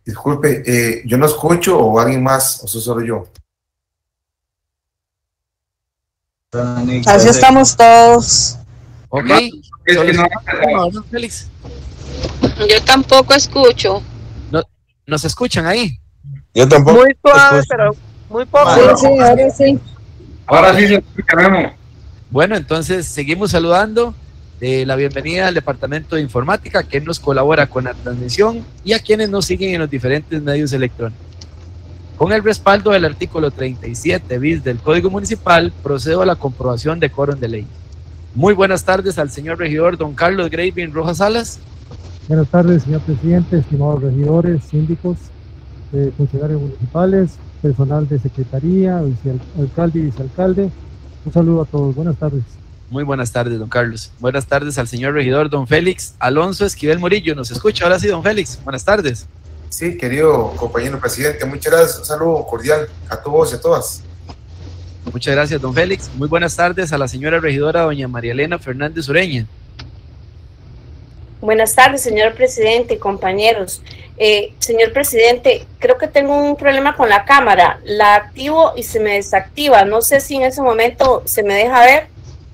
Disculpe, yo no escucho o alguien más, o soy solo yo. Así estamos todos. Ok. Es que no. ¿No, Félix? Yo tampoco escucho. No, ¿nos escuchan ahí? Yo tampoco. Muy suave, pero muy poco. Sí, ahora sí. Ahora sí se escucha, Memo. Bueno, entonces seguimos saludando. La bienvenida al Departamento de Informática que nos colabora con la transmisión y a quienes nos siguen en los diferentes medios electrónicos. Con el respaldo del artículo 37 bis del Código Municipal, procedo a la comprobación de quórum de ley. Muy buenas tardes al señor regidor don Carlos Gravin Rojas Salas. Buenas tardes, señor presidente, estimados regidores, síndicos, funcionarios municipales, personal de secretaría, alcalde y vicealcalde. Un saludo a todos. Buenas tardes. Muy buenas tardes, don Carlos. Buenas tardes al señor regidor don Félix Alonso Esquivel Murillo. ¿Nos escucha ahora sí, don Félix? Buenas tardes. Sí, querido compañero presidente, muchas gracias. Un saludo cordial a todos y a todas. Muchas gracias, don Félix. Muy buenas tardes a la señora regidora doña María Elena Fernández Ureña. Buenas tardes, señor presidente y compañeros. Señor presidente, creo que tengo un problema con la cámara. La activo y se me desactiva. No sé si en ese momento se me deja ver.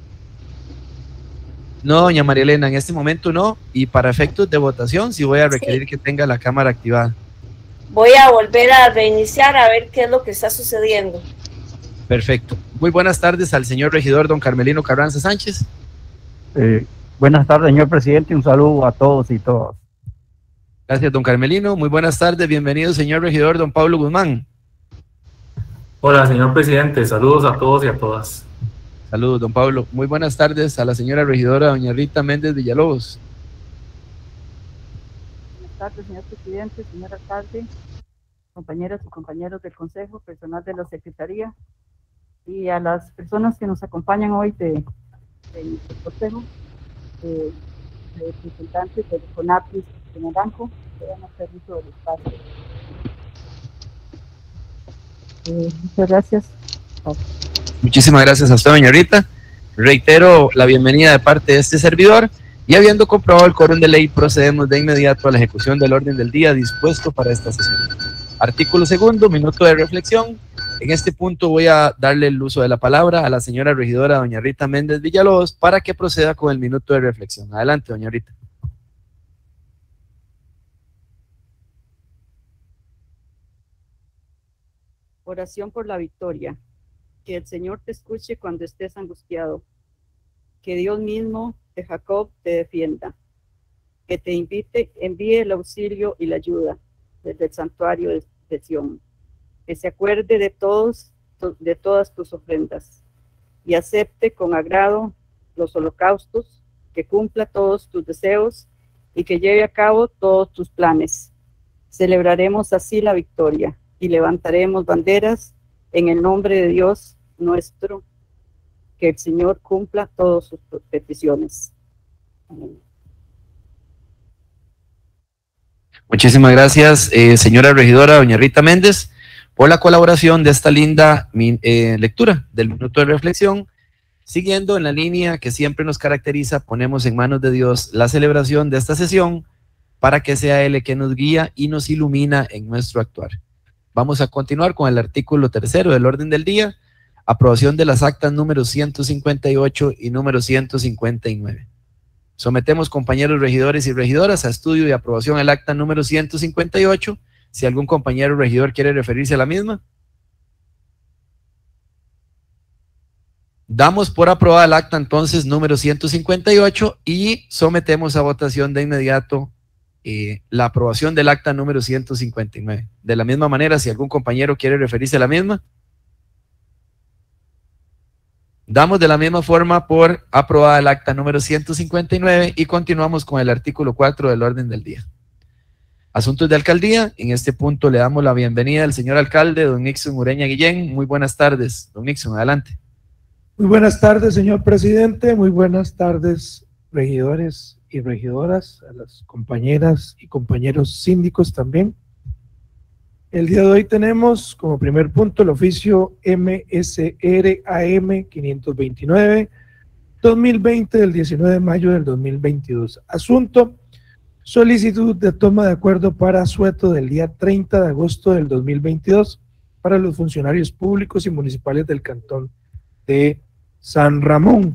No, doña María Elena, en este momento no. Y para efectos de votación, sí voy a requerir que tenga la cámara activada. Voy a volver a reiniciar a ver qué es lo que está sucediendo. Perfecto. Muy buenas tardes al señor regidor don Carmelino Carranza Sánchez. Buenas tardes, señor presidente. Un saludo a todos y todas. Gracias, don Carmelino. Muy buenas tardes. Bienvenido, señor regidor don Pablo Guzmán. Hola, señor presidente. Saludos a todos y a todas. Saludos, don Pablo. Muy buenas tardes a la señora regidora doña Rita Méndez Villalobos. Buenas tardes, señor presidente, señor alcalde, compañeras y compañeros del Consejo, personal de la Secretaría y a las personas que nos acompañan hoy de nuestro Consejo, representantes del CONAPIS de Naranjo, que dan permiso del espacio. Muchas gracias. Muchísimas gracias a usted, doña Rita. Reitero la bienvenida de parte de este servidor y habiendo comprobado el quórum de ley, procedemos de inmediato a la ejecución del orden del día dispuesto para esta sesión. Artículo segundo, minuto de reflexión. En este punto voy a darle el uso de la palabra a la señora regidora doña Rita Méndez Villalobos para que proceda con el minuto de reflexión. Adelante, doña Rita. Oración por la victoria. Que el Señor te escuche cuando estés angustiado. Que Dios mismo de Jacob te defienda. Que te envíe el auxilio y la ayuda desde el santuario de Sión. Que se acuerde de todas tus ofrendas y acepte con agrado los holocaustos, que cumpla todos tus deseos y que lleve a cabo todos tus planes. Celebraremos así la victoria y levantaremos banderas en el nombre de Dios nuestro, que el Señor cumpla todas sus peticiones. Amén. Muchísimas gracias, señora regidora doña Rita Méndez, por la colaboración de esta linda lectura del minuto de reflexión. Siguiendo en la línea que siempre nos caracteriza, ponemos en manos de Dios la celebración de esta sesión para que sea Él quien nos guía y nos ilumina en nuestro actuar. Vamos a continuar con el artículo tercero del orden del día, aprobación de las actas número 158 y número 159. Sometemos, compañeros regidores y regidoras, a estudio y aprobación el acta número 158. Si algún compañero regidor quiere referirse a la misma. Damos por aprobada el acta entonces número 158 y sometemos a votación de inmediato la aprobación del acta número 159. De la misma manera, si algún compañero quiere referirse a la misma. Damos de la misma forma por aprobada el acta número 159 y continuamos con el artículo 4 del orden del día. Asuntos de alcaldía. En este punto le damos la bienvenida al señor alcalde, don Nixon Ureña Guillén. Muy buenas tardes, don Nixon, adelante. Muy buenas tardes, señor presidente. Muy buenas tardes, regidores y regidoras, a las compañeras y compañeros síndicos también. El día de hoy tenemos como primer punto el oficio MSR-AM 529, 2020 del 19 de mayo del 2022. Asunto: solicitud de toma de acuerdo para asueto del día 30 de agosto del 2022 para los funcionarios públicos y municipales del Cantón de San Ramón.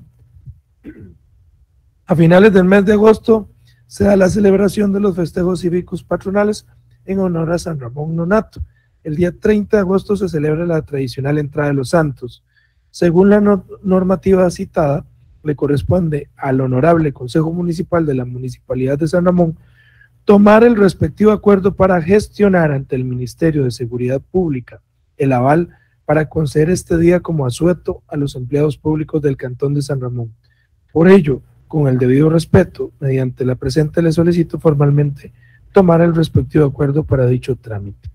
A finales del mes de agosto se da la celebración de los festejos cívicos patronales en honor a San Ramón Nonato. El día 30 de agosto se celebra la tradicional entrada de los santos. Según la normativa citada, le corresponde al Honorable Consejo Municipal de la Municipalidad de San Ramón tomar el respectivo acuerdo para gestionar ante el Ministerio de Seguridad Pública el aval para conceder este día como asueto a los empleados públicos del Cantón de San Ramón. Por ello, con el debido respeto, mediante la presente le solicito formalmente tomar el respectivo acuerdo para dicho trámite.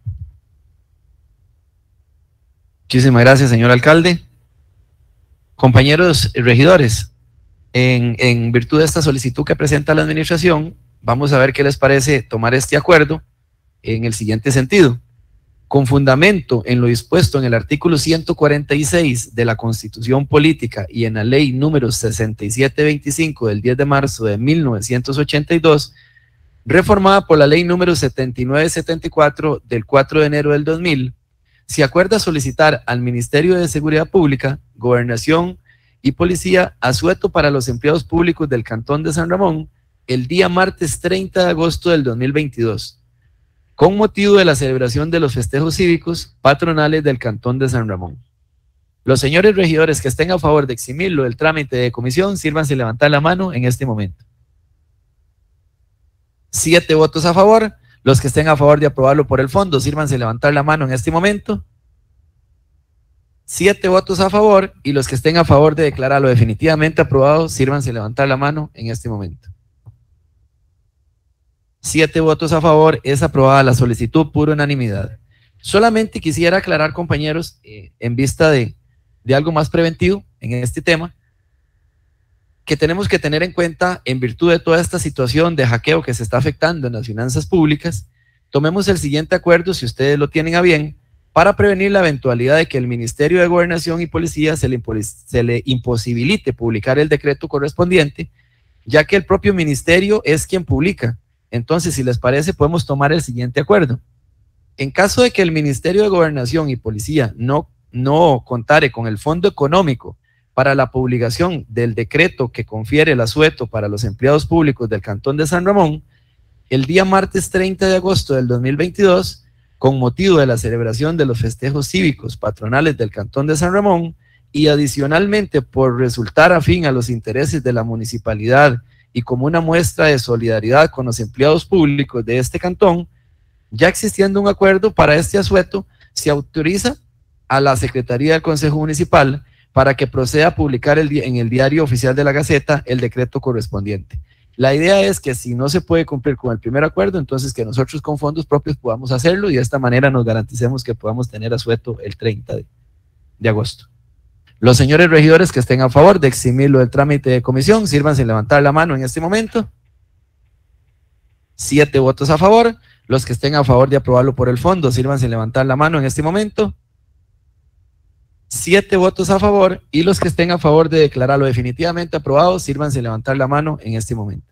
Muchísimas gracias, señor alcalde. Compañeros regidores, en virtud de esta solicitud que presenta la administración, vamos a ver qué les parece tomar este acuerdo en el siguiente sentido. Con fundamento en lo dispuesto en el artículo 146 de la Constitución Política y en la ley número 6725 del 10 de marzo de 1982, reformada por la ley número 7974 del 4 de enero del 2000, se acuerda solicitar al Ministerio de Seguridad Pública, Gobernación y Policía asueto para los empleados públicos del Cantón de San Ramón el día martes 30 de agosto del 2022, con motivo de la celebración de los festejos cívicos patronales del Cantón de San Ramón. Los señores regidores que estén a favor de eximirlo del trámite de comisión, sírvanse levantar la mano en este momento. 7 votos a favor. Los que estén a favor de aprobarlo por el fondo, sírvanse levantar la mano en este momento. 7 votos a favor, y los que estén a favor de declararlo definitivamente aprobado, sírvanse levantar la mano en este momento. 7 votos a favor, es aprobada la solicitud por unanimidad. Solamente quisiera aclarar, compañeros, en vista de algo más preventivo en este tema, que tenemos que tener en cuenta, en virtud de toda esta situación de hackeo que se está afectando en las finanzas públicas, tomemos el siguiente acuerdo, si ustedes lo tienen a bien, para prevenir la eventualidad de que el Ministerio de Gobernación y Policía se le imposibilite publicar el decreto correspondiente, ya que el propio ministerio es quien publica. Entonces, si les parece, podemos tomar el siguiente acuerdo. En caso de que el Ministerio de Gobernación y Policía no contare con el fondo económico para la publicación del decreto que confiere el asueto para los empleados públicos del Cantón de San Ramón, el día martes 30 de agosto del 2022, con motivo de la celebración de los festejos cívicos patronales del Cantón de San Ramón, y adicionalmente por resultar afín a los intereses de la municipalidad y como una muestra de solidaridad con los empleados públicos de este cantón, ya existiendo un acuerdo para este asueto, se autoriza a la Secretaría del Consejo Municipal para que proceda a publicar en el Diario Oficial de la Gaceta el decreto correspondiente. La idea es que si no se puede cumplir con el primer acuerdo, entonces que nosotros con fondos propios podamos hacerlo y de esta manera nos garanticemos que podamos tener asueto el 30 de agosto. Los señores regidores que estén a favor de eximirlo del trámite de comisión, sírvanse levantar la mano en este momento. 7 votos a favor. Los que estén a favor de aprobarlo por el fondo, sírvanse levantar la mano en este momento. 7 votos a favor, y los que estén a favor de declararlo definitivamente aprobado, sírvanse levantar la mano en este momento.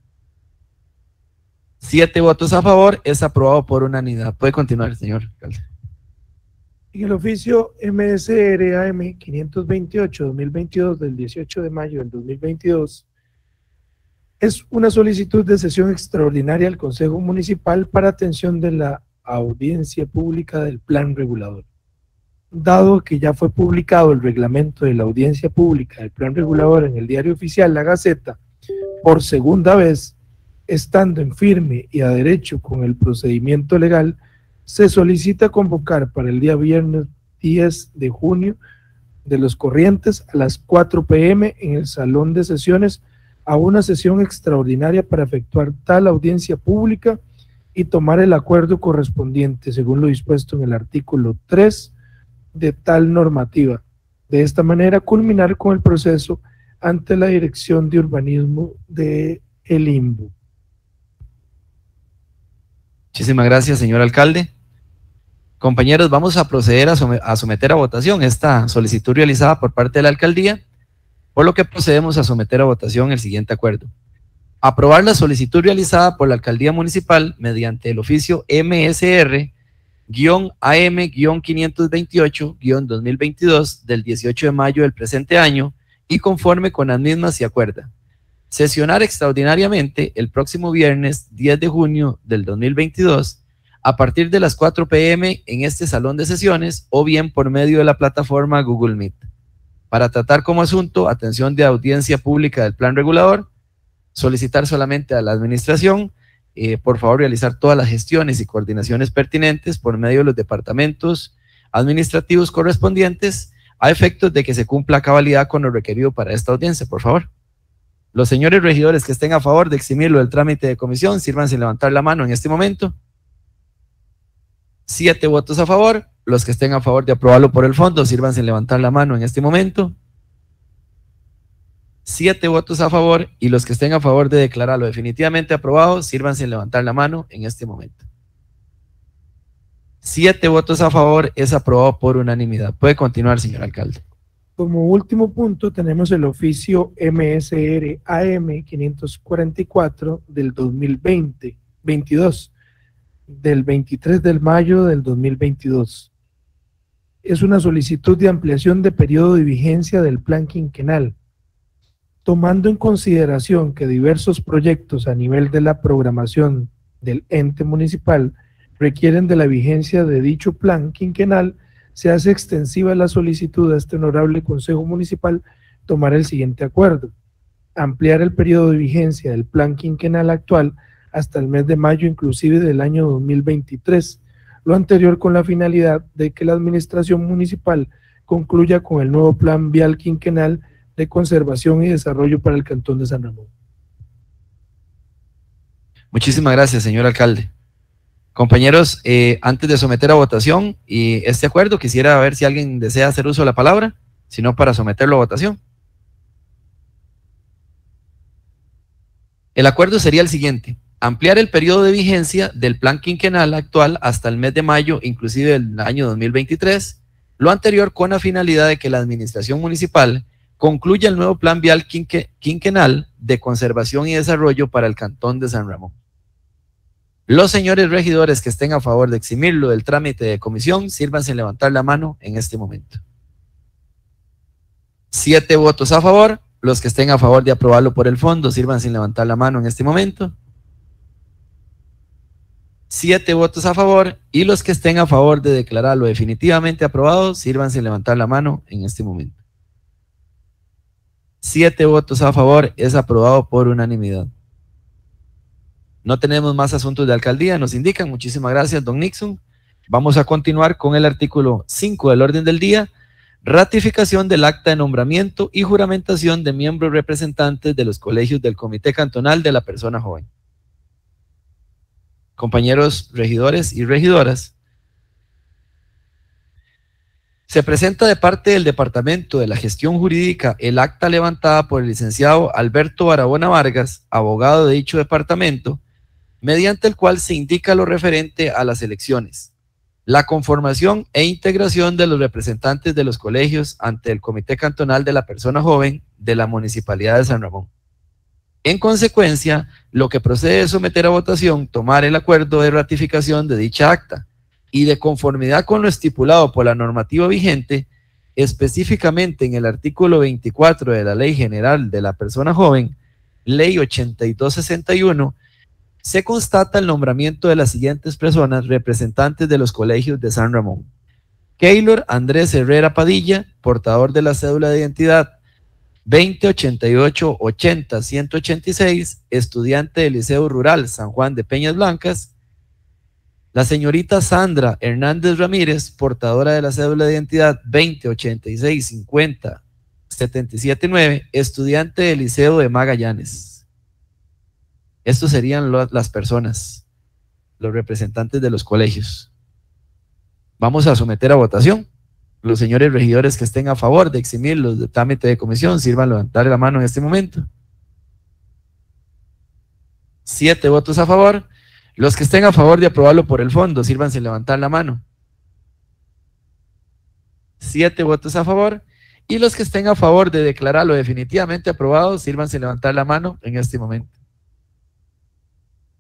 7 votos a favor, es aprobado por unanimidad. Puede continuar, señor alcalde. En el oficio MSRAM 528-2022 del 18 de mayo del 2022, es una solicitud de sesión extraordinaria al Consejo Municipal para atención de la audiencia pública del Plan Regulador. Dado que ya fue publicado el reglamento de la audiencia pública del Plan Regulador en el Diario Oficial La Gaceta por segunda vez, estando en firme y a derecho con el procedimiento legal, se solicita convocar para el día viernes 10 de junio de los corrientes a las 4 p.m. en el Salón de Sesiones a una sesión extraordinaria para efectuar tal audiencia pública y tomar el acuerdo correspondiente según lo dispuesto en el artículo 3 de tal normativa. De esta manera culminar con el proceso ante la Dirección de Urbanismo de el INBU. Muchísimas gracias, señor alcalde. Compañeros, vamos a proceder a someter a votación esta solicitud realizada por parte de la alcaldía, por lo que procedemos a someter a votación el siguiente acuerdo. Aprobar la solicitud realizada por la Alcaldía Municipal mediante el oficio MSR-AM-528-2022 del 18 de mayo del presente año y conforme con las mismas se acuerda. Sesionar extraordinariamente el próximo viernes 10 de junio del 2022 a partir de las 4 p.m. en este salón de sesiones o bien por medio de la plataforma Google Meet, para tratar como asunto atención de audiencia pública del plan regulador, solicitar solamente a la administración, por favor realizar todas las gestiones y coordinaciones pertinentes por medio de los departamentos administrativos correspondientes a efectos de que se cumpla a cabalidad con lo requerido para esta audiencia, por favor. Los señores regidores que estén a favor de eximirlo del trámite de comisión, sírvanse levantar la mano en este momento. 7 votos a favor. Los que estén a favor de aprobarlo por el fondo, sírvanse levantar la mano en este momento. 7 votos a favor, y los que estén a favor de declararlo definitivamente aprobado, sírvanse levantar la mano en este momento. 7 votos a favor, es aprobado por unanimidad. Puede continuar, señor alcalde. Como último punto tenemos el oficio MSR AM 544 del 2022, del 23 de mayo del 2022. Es una solicitud de ampliación de periodo de vigencia del plan quinquenal, tomando en consideración que diversos proyectos a nivel de la programación del ente municipal requieren de la vigencia de dicho plan quinquenal. Se hace extensiva la solicitud a este honorable Consejo Municipal tomar el siguiente acuerdo: ampliar el periodo de vigencia del plan quinquenal actual hasta el mes de mayo inclusive del año 2023, lo anterior con la finalidad de que la administración municipal concluya con el nuevo plan vial quinquenal de conservación y desarrollo para el Cantón de San Ramón. Muchísimas gracias, señor alcalde. Compañeros, antes de someter a votación y este acuerdo, quisiera ver si alguien desea hacer uso de la palabra, si no, para someterlo a votación. El acuerdo sería el siguiente: ampliar el periodo de vigencia del plan quinquenal actual hasta el mes de mayo, inclusive del año 2023, lo anterior con la finalidad de que la administración municipal concluya el nuevo plan vial quinquenal de conservación y desarrollo para el Cantón de San Ramón. Los señores regidores que estén a favor de eximirlo del trámite de comisión, sírvanse levantar la mano en este momento. 7 votos a favor. Los que estén a favor de aprobarlo por el fondo, sírvanse levantar la mano en este momento. 7 votos a favor, y los que estén a favor de declararlo definitivamente aprobado, sírvanse levantar la mano en este momento. 7 votos a favor, es aprobado por unanimidad. No tenemos más asuntos de alcaldía, nos indican. Muchísimas gracias, don Nixon. Vamos a continuar con el artículo 5 del orden del día: ratificación del acta de nombramiento y juramentación de miembros representantes de los colegios del Comité Cantonal de la Persona Joven. Compañeros regidores y regidoras, se presenta de parte del Departamento de la Gestión Jurídica el acta levantada por el licenciado Alberto Barahona Vargas, abogado de dicho departamento, mediante el cual se indica lo referente a las elecciones, la conformación e integración de los representantes de los colegios ante el Comité Cantonal de la Persona Joven de la Municipalidad de San Ramón. En consecuencia, lo que procede es someter a votación, tomar el acuerdo de ratificación de dicha acta, y de conformidad con lo estipulado por la normativa vigente, específicamente en el artículo 24 de la Ley General de la Persona Joven, Ley 8261, se constata el nombramiento de las siguientes personas representantes de los colegios de San Ramón: Keylor Andrés Herrera Padilla, portador de la cédula de identidad 2088-80-186, estudiante del Liceo Rural San Juan de Peñas Blancas; la señorita Sandra Hernández Ramírez, portadora de la cédula de identidad 2086-50-779, estudiante del Liceo de Magallanes. Estos serían las personas, los representantes de los colegios. Vamos a someter a votación. Los señores regidores que estén a favor de eximirlos de trámite de comisión, sirvan levantar la mano en este momento. 7 votos a favor. Los que estén a favor de aprobarlo por el fondo, sírvanse levantar la mano. 7 votos a favor. Y los que estén a favor de declararlo definitivamente aprobado, sírvanse levantar la mano en este momento.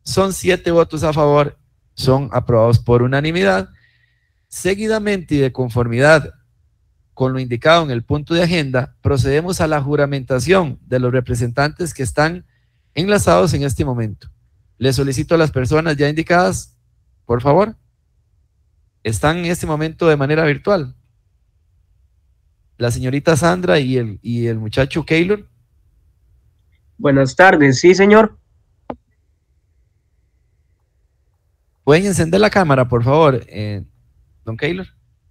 Son 7 votos a favor, son aprobados por unanimidad. Seguidamente y de conformidad con lo indicado en el punto de agenda, procedemos a la juramentación de los representantes que están enlazados en este momento. Les solicito a las personas ya indicadas, por favor, están en este momento de manera virtual. La señorita Sandra y el muchacho Keylor. Buenas tardes, sí, señor. ¿Pueden encender la cámara, por favor, don Keylor?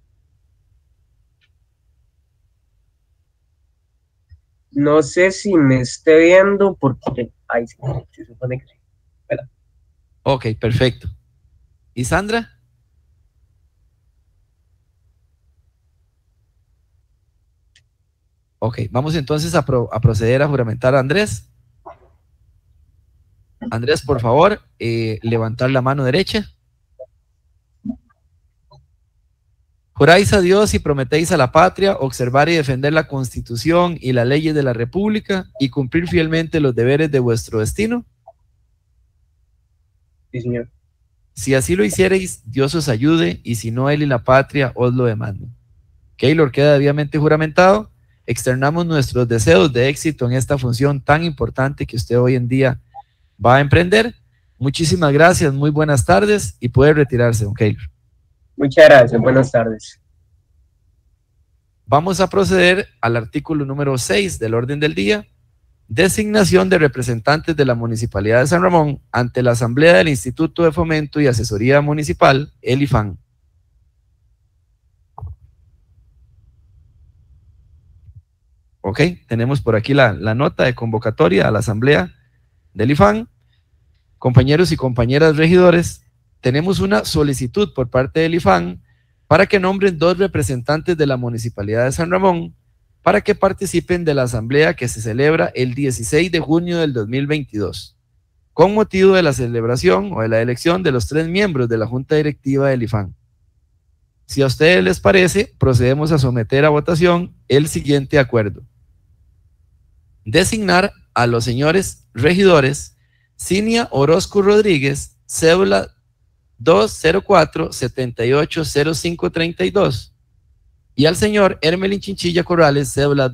No sé si me esté viendo porque... Ay, sí, se supone que sí. Espera. Ok, perfecto. ¿Y Sandra? Ok, vamos entonces a proceder a juramentar a Andrés. Andrés, por favor, levantar la mano derecha. Juráis a Dios y prometéis a la patria observar y defender la Constitución y las leyes de la República y cumplir fielmente los deberes de vuestro destino. Sí, señor. Si así lo hiciereis, Dios os ayude, y si no, él y la patria os lo demandan. Keylor queda debidamente juramentado. Externamos nuestros deseos de éxito en esta función tan importante que usted hoy en día va a emprender. Muchísimas gracias, muy buenas tardes, y puede retirarse, don Keylor. Muchas gracias, buenas tardes. Vamos a proceder al artículo número 6 del orden del día, designación de representantes de la Municipalidad de San Ramón ante la Asamblea del Instituto de Fomento y Asesoría Municipal, el IFAN. Ok, tenemos por aquí la nota de convocatoria a la Asamblea del IFAN. Compañeros y compañeras regidores, tenemos una solicitud por parte del IFAN para que nombren 2 representantes de la Municipalidad de San Ramón para que participen de la asamblea que se celebra el 16 de junio del 2022, con motivo de la celebración o de la elección de los 3 miembros de la Junta Directiva del IFAN. Si a ustedes les parece, procedemos a someter a votación el siguiente acuerdo. Designar a los señores regidores Cinia Orozco Rodríguez, cédula 204-780532, y al señor Hermelín Chinchilla Corrales, cédula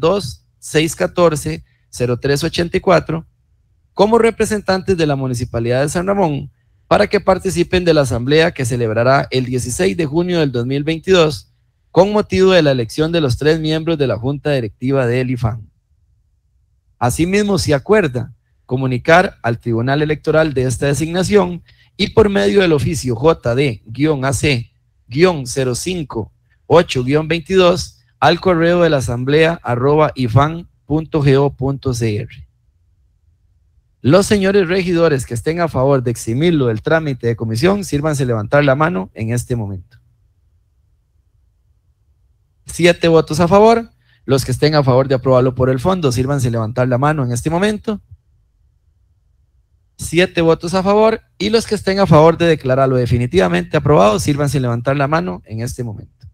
2614-0384, como representantes de la Municipalidad de San Ramón para que participen de la asamblea que celebrará el 16 de junio del 2022 con motivo de la elección de los 3 miembros de la Junta Directiva del IFAN. Asimismo, se acuerda comunicar al Tribunal Electoral de esta designación y por medio del oficio JD-AC-058-22 al correo de la asamblea @ifan.go.cr. Los señores regidores que estén a favor de eximirlo del trámite de comisión, sírvanse levantar la mano en este momento. 7 votos a favor. Los que estén a favor de aprobarlo por el fondo, sírvanse levantar la mano en este momento. 7 votos a favor, y los que estén a favor de declararlo definitivamente aprobado, sírvanse levantar la mano en este momento.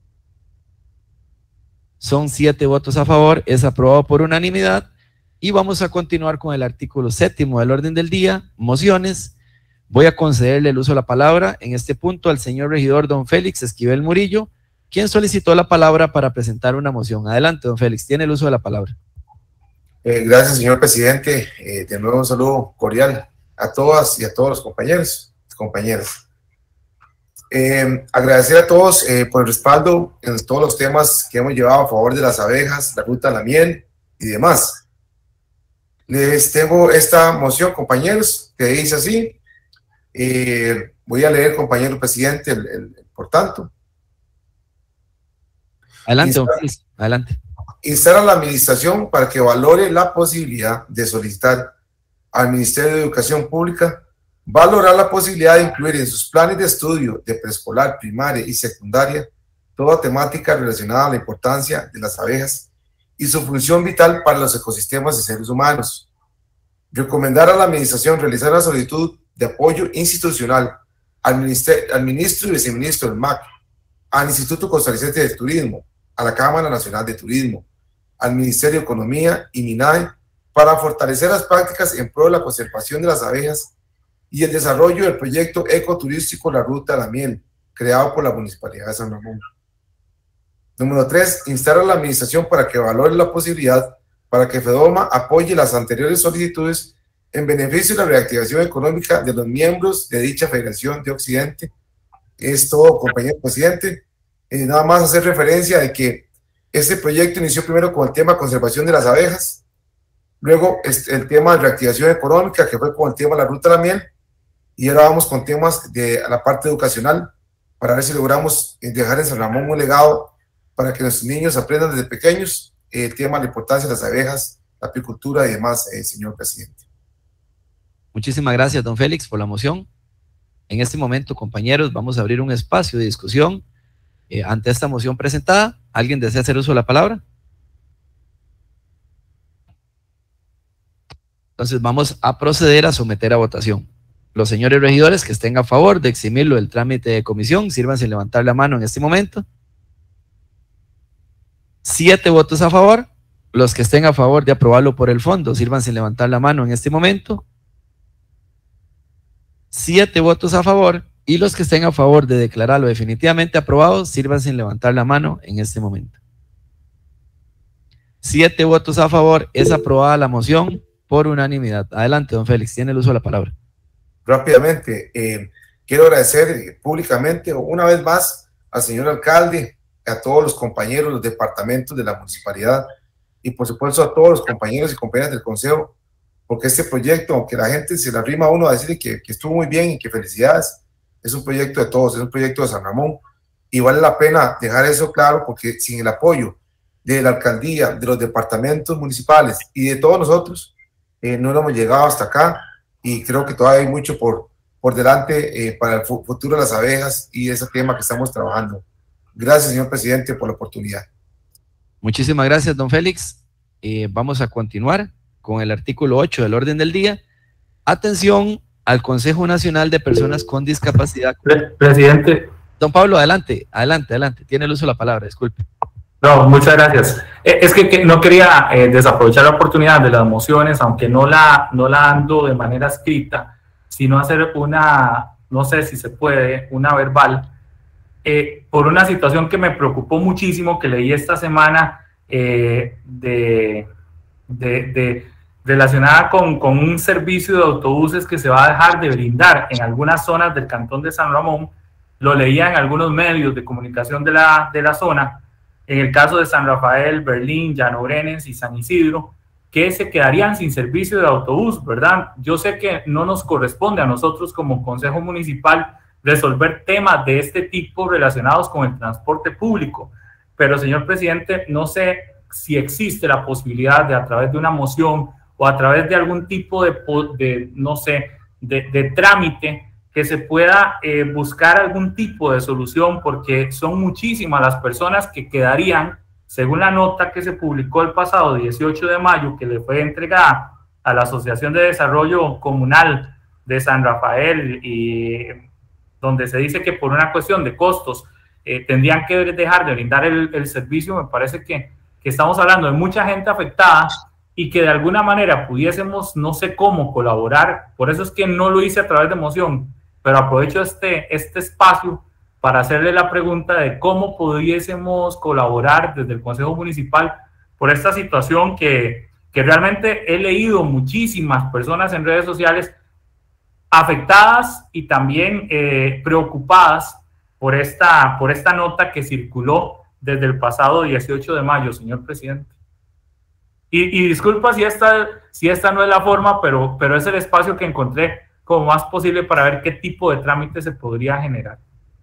Son 7 votos a favor, es aprobado por unanimidad, y vamos a continuar con el artículo 7º del orden del día, mociones. Voy a concederle el uso de la palabra en este punto al señor regidor don Félix Esquivel Murillo, quien solicitó la palabra para presentar una moción. Adelante, don Félix, tiene el uso de la palabra. Gracias, señor presidente. De nuevo un saludo cordial a todas y a todos los compañeros y compañeras. Agradecer a todos por el respaldo en todos los temas que hemos llevado a favor de las abejas, la ruta a la miel y demás. Les tengo esta moción, compañeros, que dice así. Voy a leer, compañero presidente, por tanto. Adelante, don Félix, adelante. Instar a la administración para que valore la posibilidad de solicitar al Ministerio de Educación Pública valorar la posibilidad de incluir en sus planes de estudio de preescolar, primaria y secundaria toda temática relacionada a la importancia de las abejas y su función vital para los ecosistemas y seres humanos. Recomendar a la administración realizar una solicitud de apoyo institucional al ministro y viceministro del MAC, al Instituto Costarricense de Turismo, a la Cámara Nacional de Turismo, al Ministerio de Economía y MINAE para fortalecer las prácticas en pro de la conservación de las abejas y el desarrollo del proyecto ecoturístico La Ruta de la Miel, creado por la Municipalidad de San Ramón. Número 3, instar a la administración para que valore la posibilidad para que FEDOMA apoye las anteriores solicitudes en beneficio de la reactivación económica de los miembros de dicha Federación de Occidente. Es todo, compañero presidente. Nada más hacer referencia de que este proyecto inició primero con el tema de conservación de las abejas, luego el tema de reactivación económica, que fue con el tema de la Ruta de la Miel, y ahora vamos con temas de la parte educacional, para ver si logramos dejar en San Ramón un legado para que nuestros niños aprendan desde pequeños el tema de la importancia de las abejas, la apicultura y demás, señor presidente. Muchísimas gracias, don Félix, por la moción. En este momento, compañeros, vamos a abrir un espacio de discusión ante esta moción presentada. ¿Alguien desea hacer uso de la palabra? Entonces vamos a proceder a someter a votación. Los señores regidores que estén a favor de eximirlo del trámite de comisión, sírvanse levantar la mano en este momento. 7 votos a favor. Los que estén a favor de aprobarlo por el fondo, sírvanse levantar la mano en este momento. 7 votos a favor, y los que estén a favor de declararlo definitivamente aprobado, sírvanse en levantar la mano en este momento. 7 votos a favor, es aprobada la moción por unanimidad. Adelante, don Félix, tiene el uso de la palabra. Rápidamente, quiero agradecer públicamente una vez más al señor alcalde, a todos los compañeros, los departamentos de la municipalidad, y por supuesto a todos los compañeros y compañeras del consejo, porque este proyecto, aunque la gente se le arrima a uno a decir que estuvo muy bien y que felicidades, es un proyecto de todos, es un proyecto de San Ramón, y vale la pena dejar eso claro, porque sin el apoyo de la alcaldía, de los departamentos municipales y de todos nosotros, no hemos llegado hasta acá, y creo que todavía hay mucho por delante para el futuro de las abejas y ese tema que estamos trabajando. Gracias, señor presidente, por la oportunidad. Muchísimas gracias, don Félix. Vamos a continuar con el artículo 8 del orden del día. Atención al Consejo Nacional de Personas con Discapacidad. Presidente. Don Pablo, adelante. Tiene el uso de la palabra, disculpe. No, muchas gracias. Es que no quería desaprovechar la oportunidad de las mociones, aunque no la ando de manera escrita, sino hacer una, no sé si se puede, una verbal, por una situación que me preocupó muchísimo, que leí esta semana, relacionada con un servicio de autobuses que se va a dejar de brindar en algunas zonas del cantón de San Ramón. Lo leía en algunos medios de comunicación de la zona, en el caso de San Rafael, Berlín, Llano Brenes y San Isidro, que se quedarían sin servicio de autobús, ¿verdad? Yo sé que no nos corresponde a nosotros como Consejo Municipal resolver temas de este tipo relacionados con el transporte público, pero, señor presidente, no sé si existe la posibilidad de, a través de una moción o a través de algún tipo de trámite, que se pueda buscar algún tipo de solución, porque son muchísimas las personas que quedarían, según la nota que se publicó el pasado 18 de mayo, que le fue entregada a la Asociación de Desarrollo Comunal de San Rafael, y donde se dice que por una cuestión de costos tendrían que dejar de brindar el servicio. Me parece que estamos hablando de mucha gente afectada y que de alguna manera pudiésemos, no sé cómo, colaborar. Por eso es que no lo hice a través de moción, pero aprovecho este espacio para hacerle la pregunta de cómo pudiésemos colaborar desde el Consejo Municipal por esta situación que realmente he leído muchísimas personas en redes sociales afectadas y también preocupadas por esta nota que circuló desde el pasado 18 de mayo, señor presidente. Y disculpa si esta no es la forma, pero es el espacio que encontré como más posible para ver qué tipo de trámite se podría generar.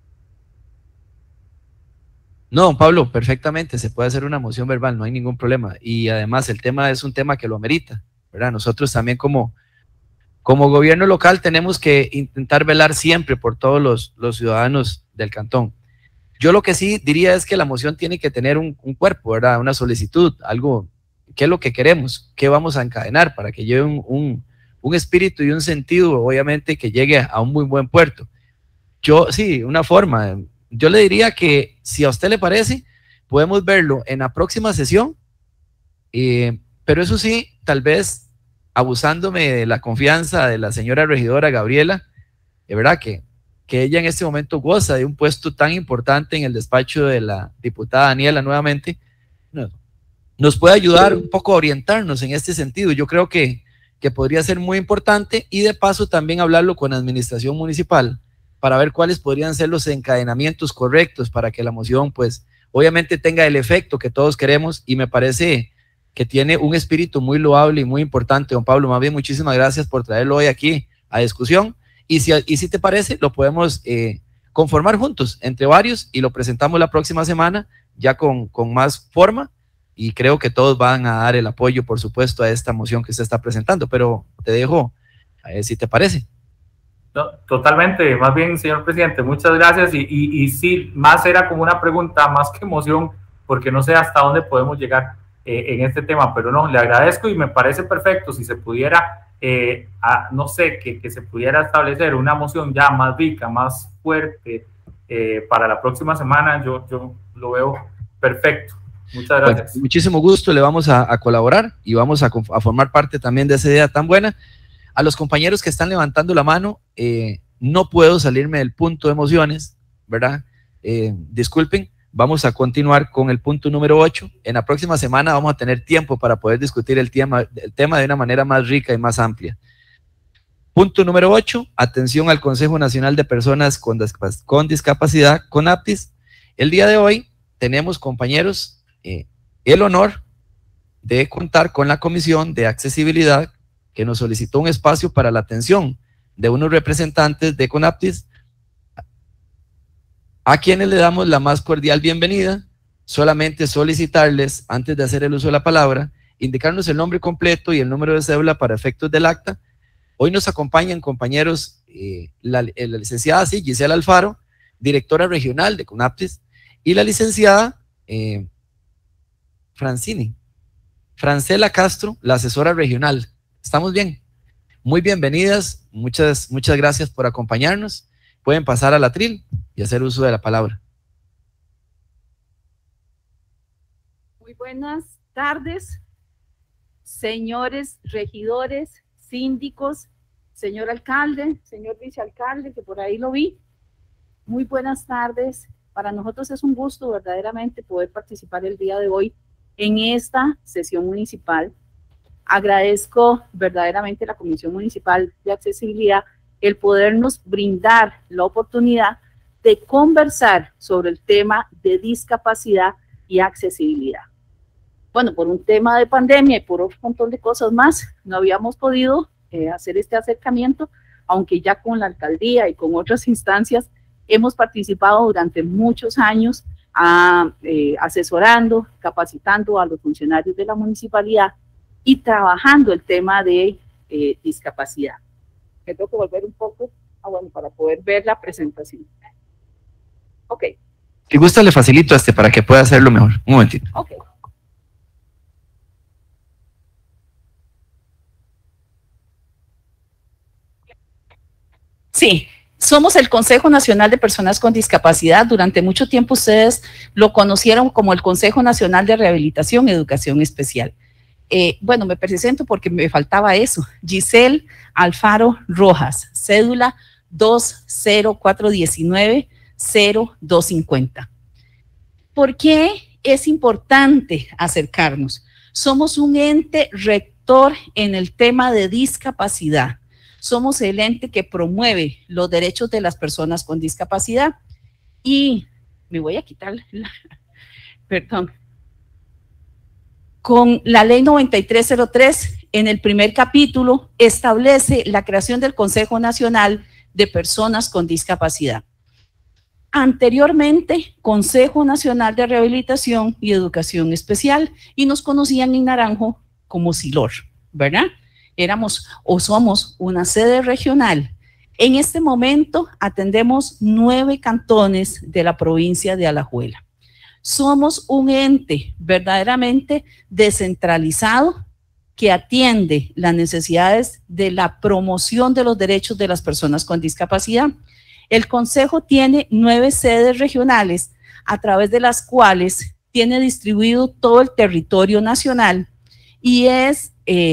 No, don Pablo, perfectamente, se puede hacer una moción verbal, no hay ningún problema, y además el tema es un tema que lo amerita, ¿verdad? Nosotros también como gobierno local tenemos que intentar velar siempre por todos los ciudadanos del cantón. Yo lo que sí diría es que la moción tiene que tener un cuerpo, ¿verdad? Una solicitud, algo, qué es lo que queremos, qué vamos a encadenar para que lleve un espíritu y un sentido, obviamente, que llegue a un muy buen puerto. Una forma, yo le diría que si a usted le parece, podemos verlo en la próxima sesión, pero eso sí, tal vez abusándome de la confianza de la señora regidora Gabriela, de verdad que ella en este momento goza de un puesto tan importante en el despacho de la diputada Daniela nuevamente, nos puede ayudar un poco a orientarnos en este sentido. Yo creo que podría ser muy importante, y de paso también hablarlo con la administración municipal para ver cuáles podrían ser los encadenamientos correctos para que la moción pues obviamente tenga el efecto que todos queremos, y me parece que tiene un espíritu muy loable y muy importante. Don Pablo, más bien muchísimas gracias por traerlo hoy aquí a discusión, y si te parece lo podemos conformar juntos entre varios y lo presentamos la próxima semana ya con más forma, y creo que todos van a dar el apoyo, por supuesto, a esta moción que se está presentando, pero te dejo si te parece. No, totalmente, más bien, señor presidente, muchas gracias, y sí, más era como una pregunta, más que moción, porque no sé hasta dónde podemos llegar en este tema, pero no, le agradezco y me parece perfecto si se pudiera, no sé, que se pudiera establecer una moción ya más rica, más fuerte para la próxima semana. Yo lo veo perfecto. Muchas gracias. Bueno, muchísimo gusto, le vamos a colaborar y vamos a formar parte también de esa idea tan buena. A los compañeros que están levantando la mano, no puedo salirme del punto de mociones, ¿verdad? Disculpen, vamos a continuar con el punto número 8. En la próxima semana vamos a tener tiempo para poder discutir el tema de una manera más rica y más amplia. Punto número 8, atención al Consejo Nacional de Personas con Discapacidad, CONAPDIS. El día de hoy tenemos, compañeros, el honor de contar con la Comisión de Accesibilidad, que nos solicitó un espacio para la atención de unos representantes de CONAPDIS, a quienes le damos la más cordial bienvenida. Solamente solicitarles, antes de hacer el uso de la palabra, indicarnos el nombre completo y el número de cédula para efectos del acta. Hoy nos acompañan, compañeros, la licenciada Gisela Alfaro, directora regional de CONAPDIS, y la licenciada Francela Castro, la asesora regional. ¿Estamos bien? Muy bienvenidas, muchas gracias por acompañarnos. Pueden pasar al atril y hacer uso de la palabra. Muy buenas tardes, señores regidores, síndicos, señor alcalde, señor vicealcalde, que por ahí lo vi. Muy buenas tardes. Para nosotros es un gusto verdaderamente poder participar el día de hoy en esta sesión municipal. Agradezco verdaderamente a la Comisión Municipal de Accesibilidad el podernos brindar la oportunidad de conversar sobre el tema de discapacidad y accesibilidad. Bueno, por un tema de pandemia y por otro montón de cosas más, no habíamos podido hacer este acercamiento, aunque ya con la alcaldía y con otras instancias hemos participado durante muchos años asesorando, capacitando a los funcionarios de la municipalidad y trabajando el tema de discapacidad. Me tengo que volver un poco, bueno, para poder ver la presentación. Ok. Si gusta, le facilito para que pueda hacerlo mejor. Un momentito. Ok. Sí, somos el Consejo Nacional de Personas con Discapacidad. Durante mucho tiempo ustedes lo conocieron como el Consejo Nacional de Rehabilitación y Educación Especial. Bueno, me presento porque me faltaba eso. Giselle Alfaro Rojas, cédula 20419-0250. ¿Por qué es importante acercarnos? Somos un ente rector en el tema de discapacidad. Somos el ente que promueve los derechos de las personas con discapacidad. Y me voy a quitar perdón. Con la ley 9303, en el primer capítulo, establece la creación del Consejo Nacional de Personas con Discapacidad. Anteriormente, Consejo Nacional de Rehabilitación y Educación Especial, y nos conocían en Naranjo como SILOR, ¿verdad? Éramos o somos una sede regional. En este momento atendemos 9 cantones de la provincia de Alajuela. Somos un ente verdaderamente descentralizado que atiende las necesidades de la promoción de los derechos de las personas con discapacidad. El Consejo tiene 9 sedes regionales a través de las cuales tiene distribuido todo el territorio nacional y es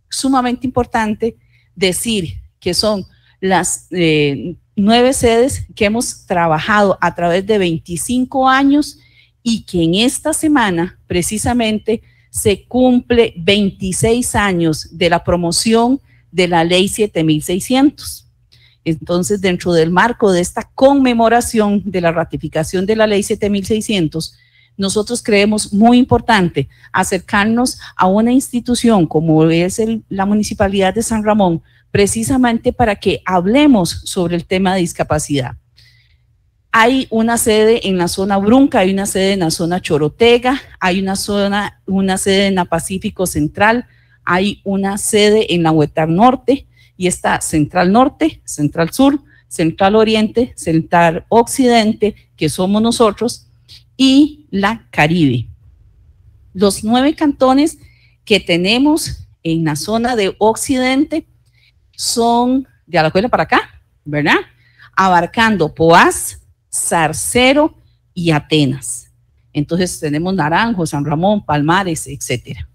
sumamente importante decir que son las 9 sedes que hemos trabajado a través de 25 años y que en esta semana precisamente se cumple 26 años de la promoción de la Ley 7600. Entonces, dentro del marco de esta conmemoración de la ratificación de la Ley 7600, nosotros creemos muy importante acercarnos a una institución como es la Municipalidad de San Ramón, precisamente para que hablemos sobre el tema de discapacidad. Hay una sede en la zona Brunca, hay una sede en la zona Chorotega, hay una sede en la Pacífico Central, hay una sede en la Huetar Norte, y está Central Norte, Central Sur, Central Oriente, Central Occidente, que somos nosotros, y la Caribe. Los 9 cantones que tenemos en la zona de Occidente son de Alajuela para acá, ¿verdad? Abarcando Poás, Zarcero y Atenas. Entonces tenemos Naranjo, San Ramón, Palmares, etcétera.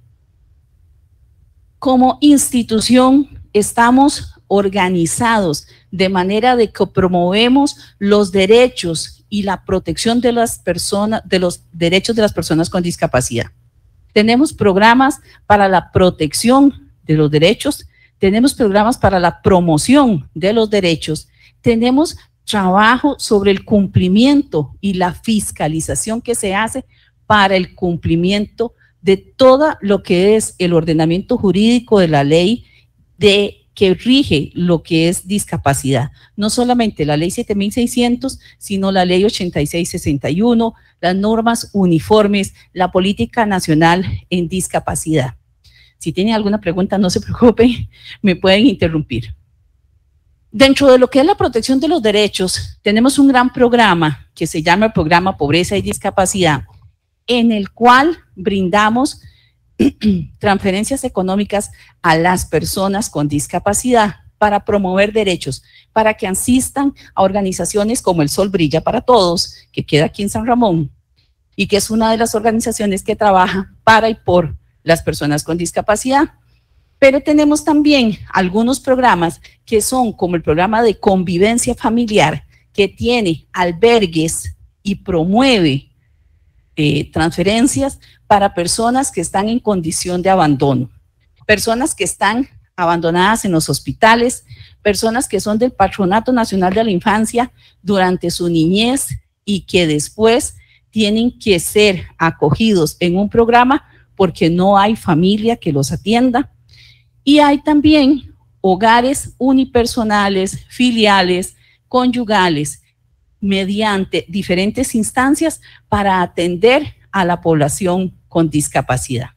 Como institución estamos organizados de manera de que promovemos los derechos y la protección de las personas, de los derechos de las personas con discapacidad. Tenemos programas para la protección de los derechos, tenemos programas para la promoción de los derechos, tenemos trabajo sobre el cumplimiento y la fiscalización que se hace para el cumplimiento de todo lo que es el ordenamiento jurídico de la ley que rige lo que es discapacidad. No solamente la ley 7600, sino la ley 8661, las normas uniformes, la política nacional en discapacidad. Si tienen alguna pregunta, no se preocupen, me pueden interrumpir. Dentro de lo que es la protección de los derechos, tenemos un gran programa que se llama el Programa Pobreza y Discapacidad, en el cual brindamos transferencias económicas a las personas con discapacidad para promover derechos, para que asistan a organizaciones como El Sol Brilla para Todos, que queda aquí en San Ramón, y que es una de las organizaciones que trabaja para y por las personas con discapacidad. Pero tenemos también algunos programas que son como el programa de convivencia familiar, que tiene albergues y promueve transferencias para personas que están en condición de abandono, personas que están abandonadas en los hospitales, personas que son del Patronato Nacional de la Infancia durante su niñez y que después tienen que ser acogidos en un programa porque no hay familia que los atienda. Y hay también hogares unipersonales, filiales, conyugales, mediante diferentes instancias para atender a la población con discapacidad.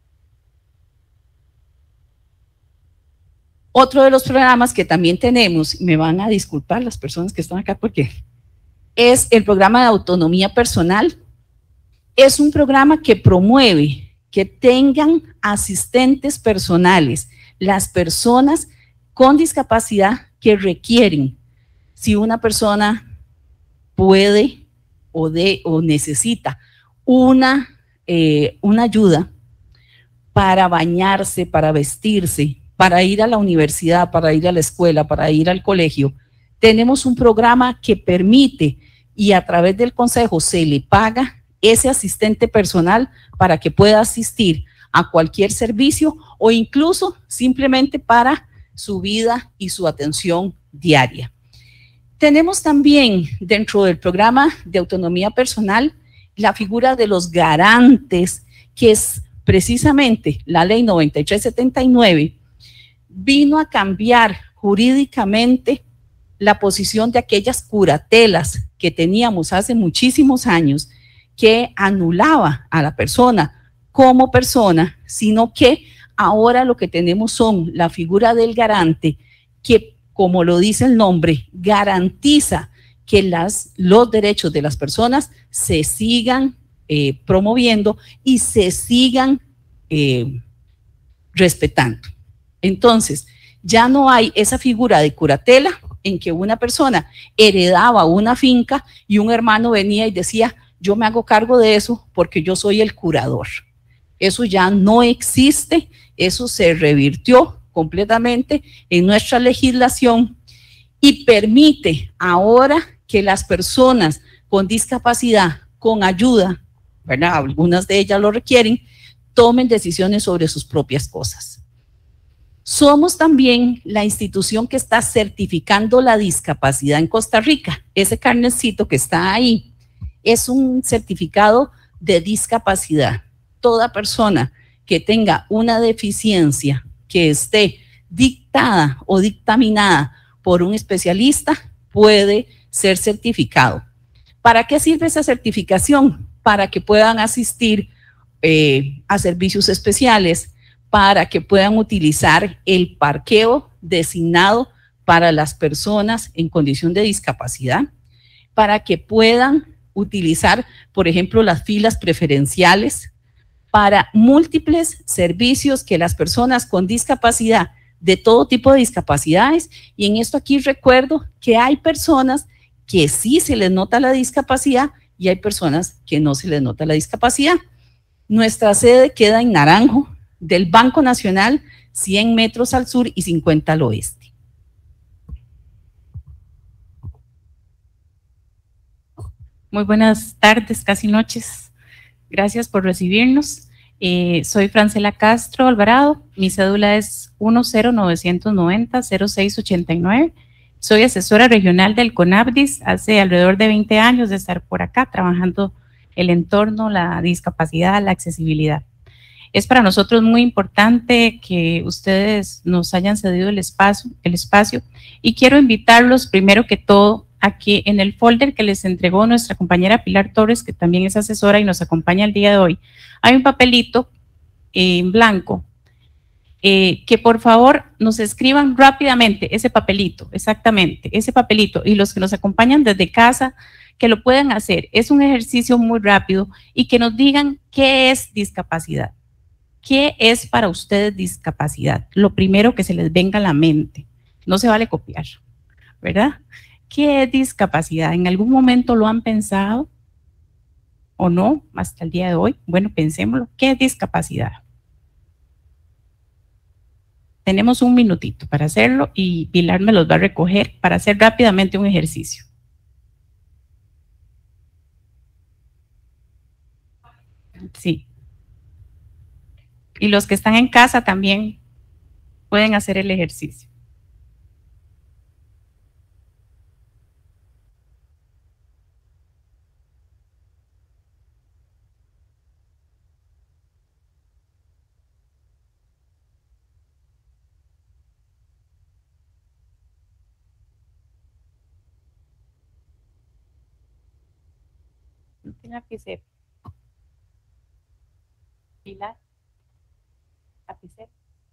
Otro de los programas que también tenemos, y me van a disculpar las personas que están acá porque es el programa de autonomía personal. Es un programa que promueve que tengan asistentes personales las personas con discapacidad que requieren. Si una persona puede o necesita una ayuda para bañarse, para vestirse, para ir a la universidad, para ir a la escuela, para ir al colegio, tenemos un programa que permite y a través del consejo se le paga ese asistente personal para que pueda asistir a cualquier servicio o incluso simplemente para su vida y su atención diaria. Tenemos también dentro del programa de autonomía personal la figura de los garantes, que es precisamente la ley 9379, vino a cambiar jurídicamente la posición de aquellas curatelas que teníamos hace muchísimos años, que anulaba a la persona como persona, sino que ahora lo que tenemos son la figura del garante que, como lo dice el nombre, garantiza que los derechos de las personas se sigan promoviendo y se sigan respetando. Entonces, ya no hay esa figura de curatela en que una persona heredaba una finca y un hermano venía y decía, yo me hago cargo de eso porque yo soy el curador. Eso ya no existe Eso se revirtió completamente en nuestra legislación y permite ahora que las personas con discapacidad, con ayuda, ¿verdad? Algunas de ellas lo requieren, tomen decisiones sobre sus propias cosas. Somos también la institución que está certificando la discapacidad en Costa Rica. Ese carnecito que está ahí es un certificado de discapacidad. Toda persona que tenga una deficiencia que esté dictada o dictaminada por un especialista puede ser certificado. ¿Para qué sirve esa certificación? Para que puedan asistir a servicios especiales, para que puedan utilizar el parqueo designado para las personas en condición de discapacidad, para que puedan utilizar, por ejemplo, las filas preferenciales, para múltiples servicios que las personas con discapacidad, de todo tipo de discapacidades, y en esto aquí recuerdo que hay personas que sí se les nota la discapacidad y hay personas que no se les nota la discapacidad. Nuestra sede queda en Naranjo, del Banco Nacional, 100 metros al sur y 50 al oeste. Muy buenas tardes, casi noches. Gracias por recibirnos. Soy Francela Castro Alvarado. Mi cédula es 10990-0689. Soy asesora regional del CONAPDIS. Hace alrededor de 20 años de estar por acá trabajando el entorno, la discapacidad, la accesibilidad. Es para nosotros muy importante que ustedes nos hayan cedido el espacio y quiero invitarlos primero que todo a que en el folder que les entregó nuestra compañera Pilar Torres, que también es asesora y nos acompaña el día de hoy, hay un papelito en blanco que por favor nos escriban rápidamente ese papelito, exactamente, ese papelito, y los que nos acompañan desde casa, que lo puedan hacer. Es un ejercicio muy rápido y que nos digan qué es discapacidad. ¿Qué es para ustedes discapacidad? Lo primero que se les venga a la mente. No se vale copiar, ¿verdad? ¿Qué es discapacidad? ¿En algún momento lo han pensado o no hasta el día de hoy? Bueno, pensémoslo. ¿Qué es discapacidad? Tenemos un minutito para hacerlo y Pilar me los va a recoger para hacer rápidamente un ejercicio. Sí. Y los que están en casa también pueden hacer el ejercicio. No tiene lapicero. Pilar. Lapicero.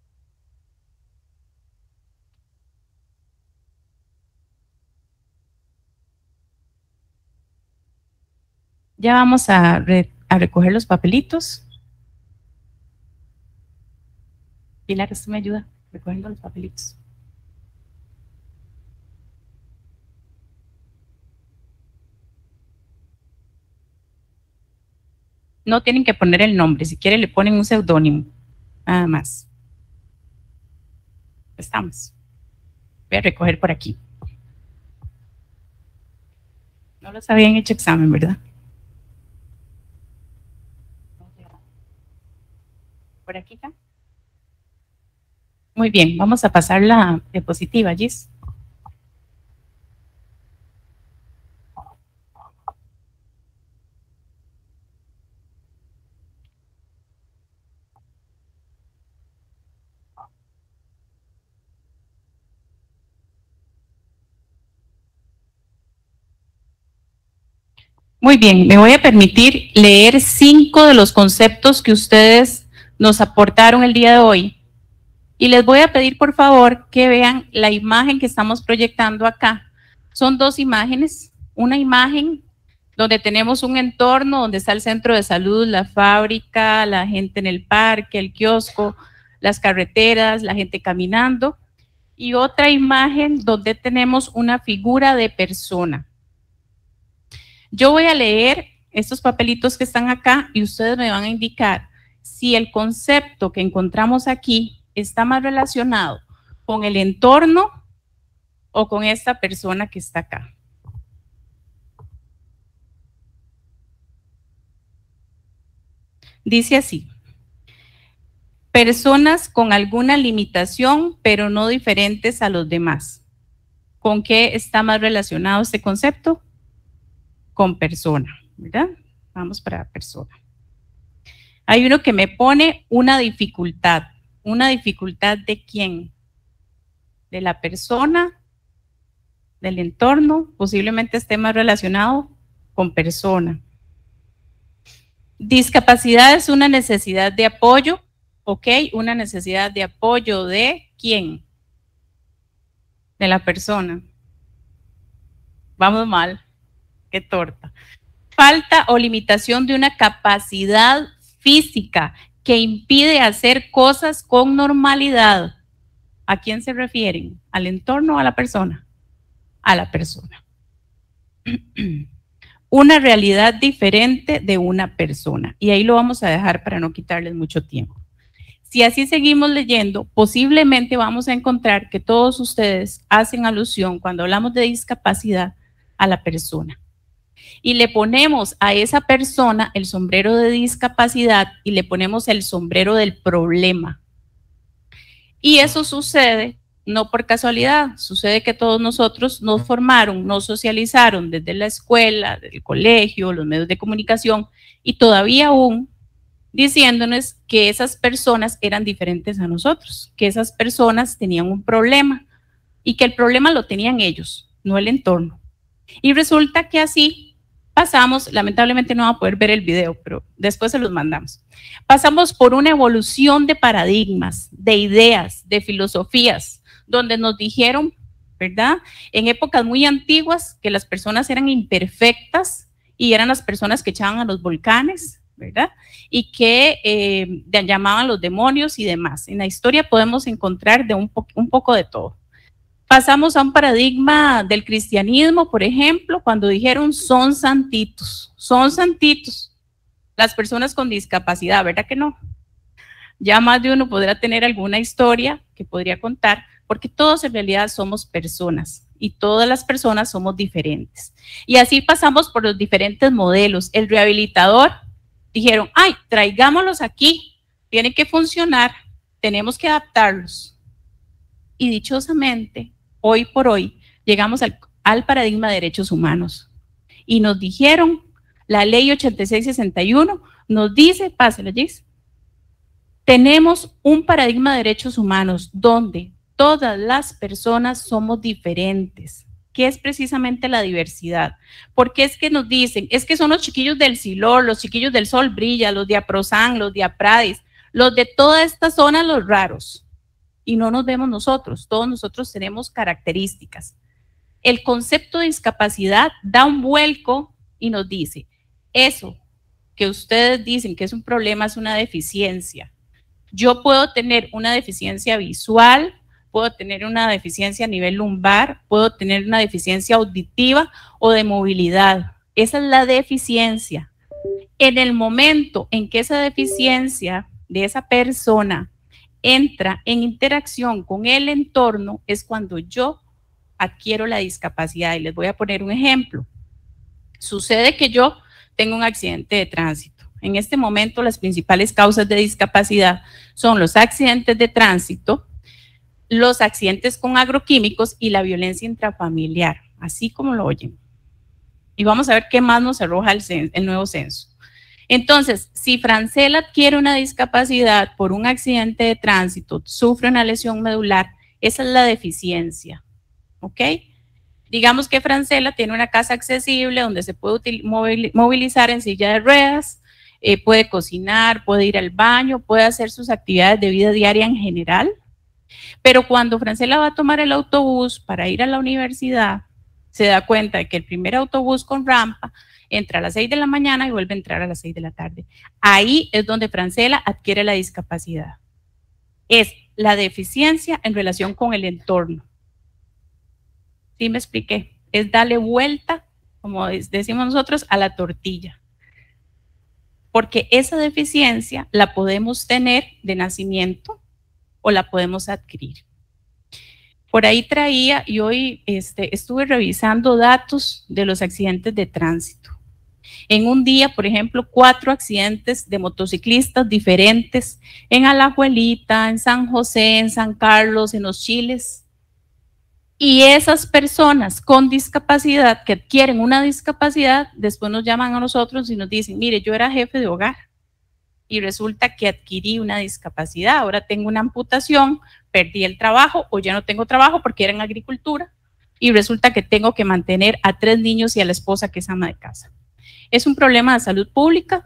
Ya vamos a recoger los papelitos. Pilar, ¿usted me ayuda recogiendo los papelitos? No tienen que poner el nombre, si quieren le ponen un seudónimo, nada más. Estamos. Voy a recoger por aquí. No los habían hecho examen, ¿verdad? Por aquí está. Muy bien, vamos a pasar la diapositiva, Gis. Muy bien, me voy a permitir leer 5 de los conceptos que ustedes nos aportaron el día de hoy. Y les voy a pedir por favor que vean la imagen que estamos proyectando acá. Son 2 imágenes. Una imagen donde tenemos un entorno donde está el centro de salud, la fábrica, la gente en el parque, el kiosco, las carreteras, la gente caminando. Y otra imagen donde tenemos una figura de persona. Yo voy a leer estos papelitos que están acá y ustedes me van a indicar si el concepto que encontramos aquí está más relacionado con el entorno o con esta persona que está acá. Dice así: personas con alguna limitación, pero no diferentes a los demás. ¿Con qué está más relacionado este concepto? Con persona, ¿verdad? Vamos para persona. Hay uno que me pone una dificultad. ¿Una dificultad de quién? De la persona, del entorno, posiblemente esté más relacionado con persona. Discapacidad es una necesidad de apoyo, ¿ok? Una necesidad de apoyo de quién? De la persona. Vamos mal, qué torta. Falta o limitación de una capacidad física que impide hacer cosas con normalidad. ¿A quién se refieren? ¿Al entorno o a la persona? A la persona. Una realidad diferente de una persona. Y ahí lo vamos a dejar para no quitarles mucho tiempo. Si así seguimos leyendo, posiblemente vamos a encontrar que todos ustedes hacen alusión, cuando hablamos de discapacidad, a la persona. Y le ponemos a esa persona el sombrero de discapacidad y le ponemos el sombrero del problema. Y eso sucede no por casualidad, sucede que todos nosotros nos formaron, nos socializaron desde la escuela, del colegio, los medios de comunicación y todavía aún diciéndonos que esas personas eran diferentes a nosotros, que esas personas tenían un problema y que el problema lo tenían ellos, no el entorno. Y resulta que así pasamos, lamentablemente no va a poder ver el video, pero después se los mandamos. Pasamos por una evolución de paradigmas, de ideas, de filosofías, donde nos dijeron, ¿verdad? En épocas muy antiguas que las personas eran imperfectas y eran las personas que echaban a los volcanes, ¿verdad? Y que llamaban los demonios y demás. En la historia podemos encontrar de un poco de todo. Pasamos a un paradigma del cristianismo, por ejemplo, cuando dijeron son santitos las personas con discapacidad, ¿verdad que no? Ya más de uno podrá tener alguna historia que podría contar, porque todos en realidad somos personas y todas las personas somos diferentes. Y así pasamos por los diferentes modelos. El rehabilitador, dijeron, ay, traigámoslos aquí, tienen que funcionar, tenemos que adaptarlos. Y dichosamente, hoy por hoy, llegamos al paradigma de derechos humanos. Y nos dijeron, la ley 8661 nos dice, pásale, Gis, tenemos un paradigma de derechos humanos donde todas las personas somos diferentes. ¿Qué es precisamente la diversidad? Porque es que nos dicen, es que son los chiquillos del Silor, los chiquillos del Sol Brilla, los de Aprozán, los de Apradis, los de toda esta zona, los raros. Y no nos vemos nosotros, todos nosotros tenemos características. El concepto de discapacidad da un vuelco y nos dice, eso que ustedes dicen que es un problema es una deficiencia. Yo puedo tener una deficiencia visual, puedo tener una deficiencia a nivel lumbar, puedo tener una deficiencia auditiva o de movilidad. Esa es la deficiencia. En el momento en que esa deficiencia de esa persona entra en interacción con el entorno, es cuando yo adquiero la discapacidad. Y les voy a poner un ejemplo. Sucede que yo tengo un accidente de tránsito. En este momento las principales causas de discapacidad son los accidentes de tránsito, los accidentes con agroquímicos y la violencia intrafamiliar, así como lo oyen. Y vamos a ver qué más nos arroja el nuevo censo. Entonces, si Francela adquiere una discapacidad por un accidente de tránsito, sufre una lesión medular, esa es la deficiencia, ¿ok? Digamos que Francela tiene una casa accesible donde se puede movilizar en silla de ruedas, puede cocinar, puede ir al baño, puede hacer sus actividades de vida diaria en general. Pero cuando Francela va a tomar el autobús para ir a la universidad, se da cuenta de que el primer autobús con rampa entra a las 6 de la mañana y vuelve a entrar a las 6 de la tarde. Ahí es donde Francela adquiere la discapacidad. Es la deficiencia en relación con el entorno. ¿Sí me expliqué? Es darle vuelta, como decimos nosotros, a la tortilla. porque esa deficiencia la podemos tener de nacimiento o la podemos adquirir. Por ahí traía, y hoy estuve revisando datos de los accidentes de tránsito. En un día, por ejemplo, 4 accidentes de motociclistas diferentes en Alajuelita, en San José, en San Carlos, en Los Chiles. Y esas personas con discapacidad, que adquieren una discapacidad, después nos llaman a nosotros y nos dicen, mire, yo era jefe de hogar y resulta que adquirí una discapacidad, ahora tengo una amputación, perdí el trabajo o ya no tengo trabajo porque era en agricultura y resulta que tengo que mantener a 3 niños y a la esposa que es ama de casa. Es un problema de salud pública.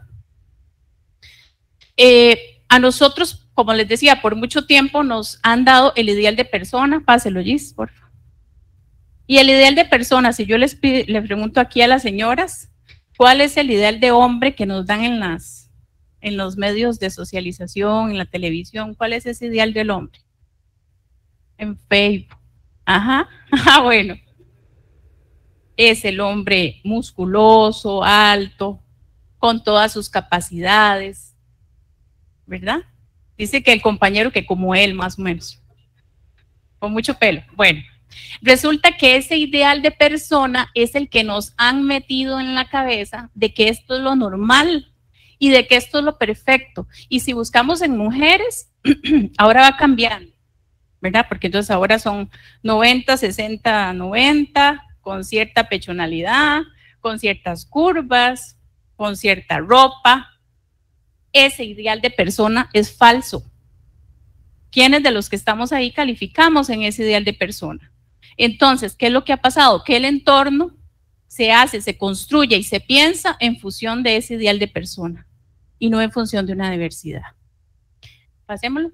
A nosotros, como les decía, por mucho tiempo nos han dado el ideal de persona. Páselo, Gis, por favor. Y el ideal de persona, si yo les pregunto aquí a las señoras, ¿cuál es el ideal de hombre que nos dan en los medios de socialización, en la televisión? ¿Cuál es ese ideal del hombre? En Facebook. Ajá, bueno. Es el hombre musculoso, alto, con todas sus capacidades, ¿verdad? Dice que el compañero que como él, más o menos, con mucho pelo. Bueno, resulta que ese ideal de persona es el que nos han metido en la cabeza de que esto es lo normal y de que esto es lo perfecto. Y si buscamos en mujeres, ahora va cambiando, ¿verdad? Porque entonces ahora son 90, 60, 90, con cierta pechonalidad, con ciertas curvas, con cierta ropa. Ese ideal de persona es falso. ¿Quiénes de los que estamos ahí calificamos en ese ideal de persona? Entonces, ¿qué es lo que ha pasado? Que el entorno se hace, se construye y se piensa en función de ese ideal de persona y no en función de una diversidad. Pasémoslo.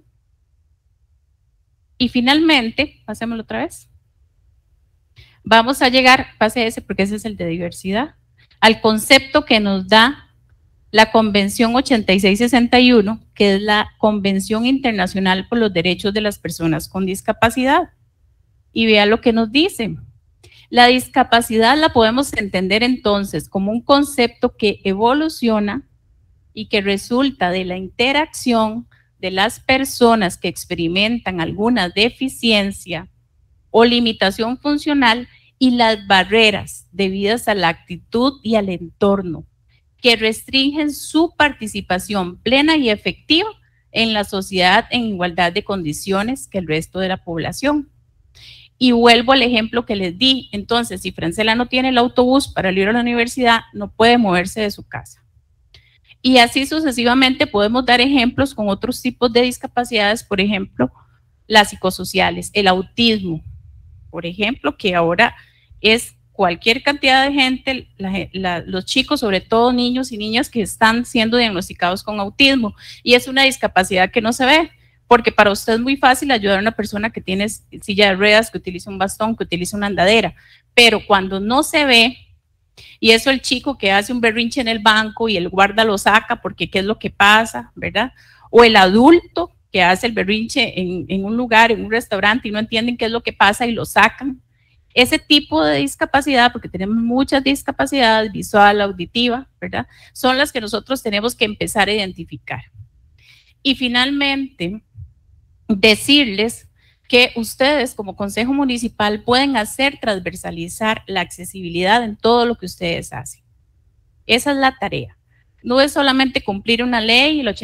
Y finalmente, pasémoslo otra vez. Vamos a llegar, pase ese porque ese es el de diversidad, al concepto que nos da la Convención 8661, que es la Convención Internacional por los Derechos de las Personas con Discapacidad. Y vea lo que nos dice. La discapacidad la podemos entender entonces como un concepto que evoluciona y que resulta de la interacción de las personas que experimentan alguna deficiencia o limitación funcional y las barreras debidas a la actitud y al entorno que restringen su participación plena y efectiva en la sociedad en igualdad de condiciones que el resto de la población. Y vuelvo al ejemplo que les di. Entonces, si Francela no tiene el autobús para ir a la universidad, no puede moverse de su casa. Y así sucesivamente podemos dar ejemplos con otros tipos de discapacidades, por ejemplo, las psicosociales, el autismo, por ejemplo, que ahora es cualquier cantidad de gente, los chicos, sobre todo niños y niñas que están siendo diagnosticados con autismo, y es una discapacidad que no se ve, porque para usted es muy fácil ayudar a una persona que tiene silla de ruedas, que utiliza un bastón, que utiliza una andadera, pero cuando no se ve, y eso el chico que hace un berrinche en el banco y el guarda lo saca porque qué es lo que pasa, ¿verdad? O el adulto que hace el berrinche en un lugar, en un restaurante y no entienden qué es lo que pasa y lo sacan. Ese tipo de discapacidad, porque tenemos muchas discapacidades, visual, auditiva, ¿verdad? Son las que nosotros tenemos que empezar a identificar. Y finalmente, decirles que ustedes como Consejo Municipal pueden hacer transversalizar la accesibilidad en todo lo que ustedes hacen. Esa es la tarea. No es solamente cumplir una ley, el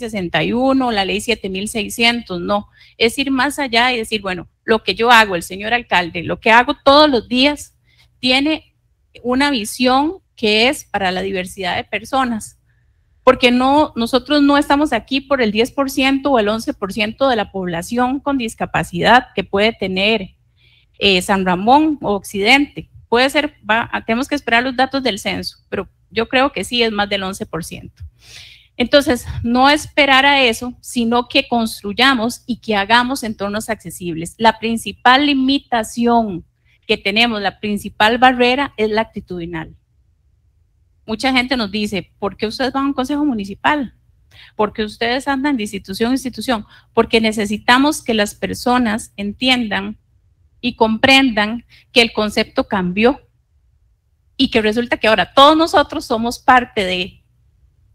8661, la ley 7600, no. Es ir más allá y decir, bueno, lo que yo hago, el señor alcalde, lo que hago todos los días, tiene una visión que es para la diversidad de personas. Porque nosotros no estamos aquí por el 10% o el 11% de la población con discapacidad que puede tener San Ramón o Occidente. Puede ser, tenemos que esperar los datos del censo, pero yo creo que sí es más del 11%. Entonces, no esperar a eso, sino que construyamos y que hagamos entornos accesibles. La principal limitación que tenemos, la principal barrera es la actitudinal. Mucha gente nos dice, ¿por qué ustedes van a un consejo municipal? ¿Por qué ustedes andan de institución en institución? Porque necesitamos que las personas entiendan y comprendan que el concepto cambió y que resulta que ahora todos nosotros somos parte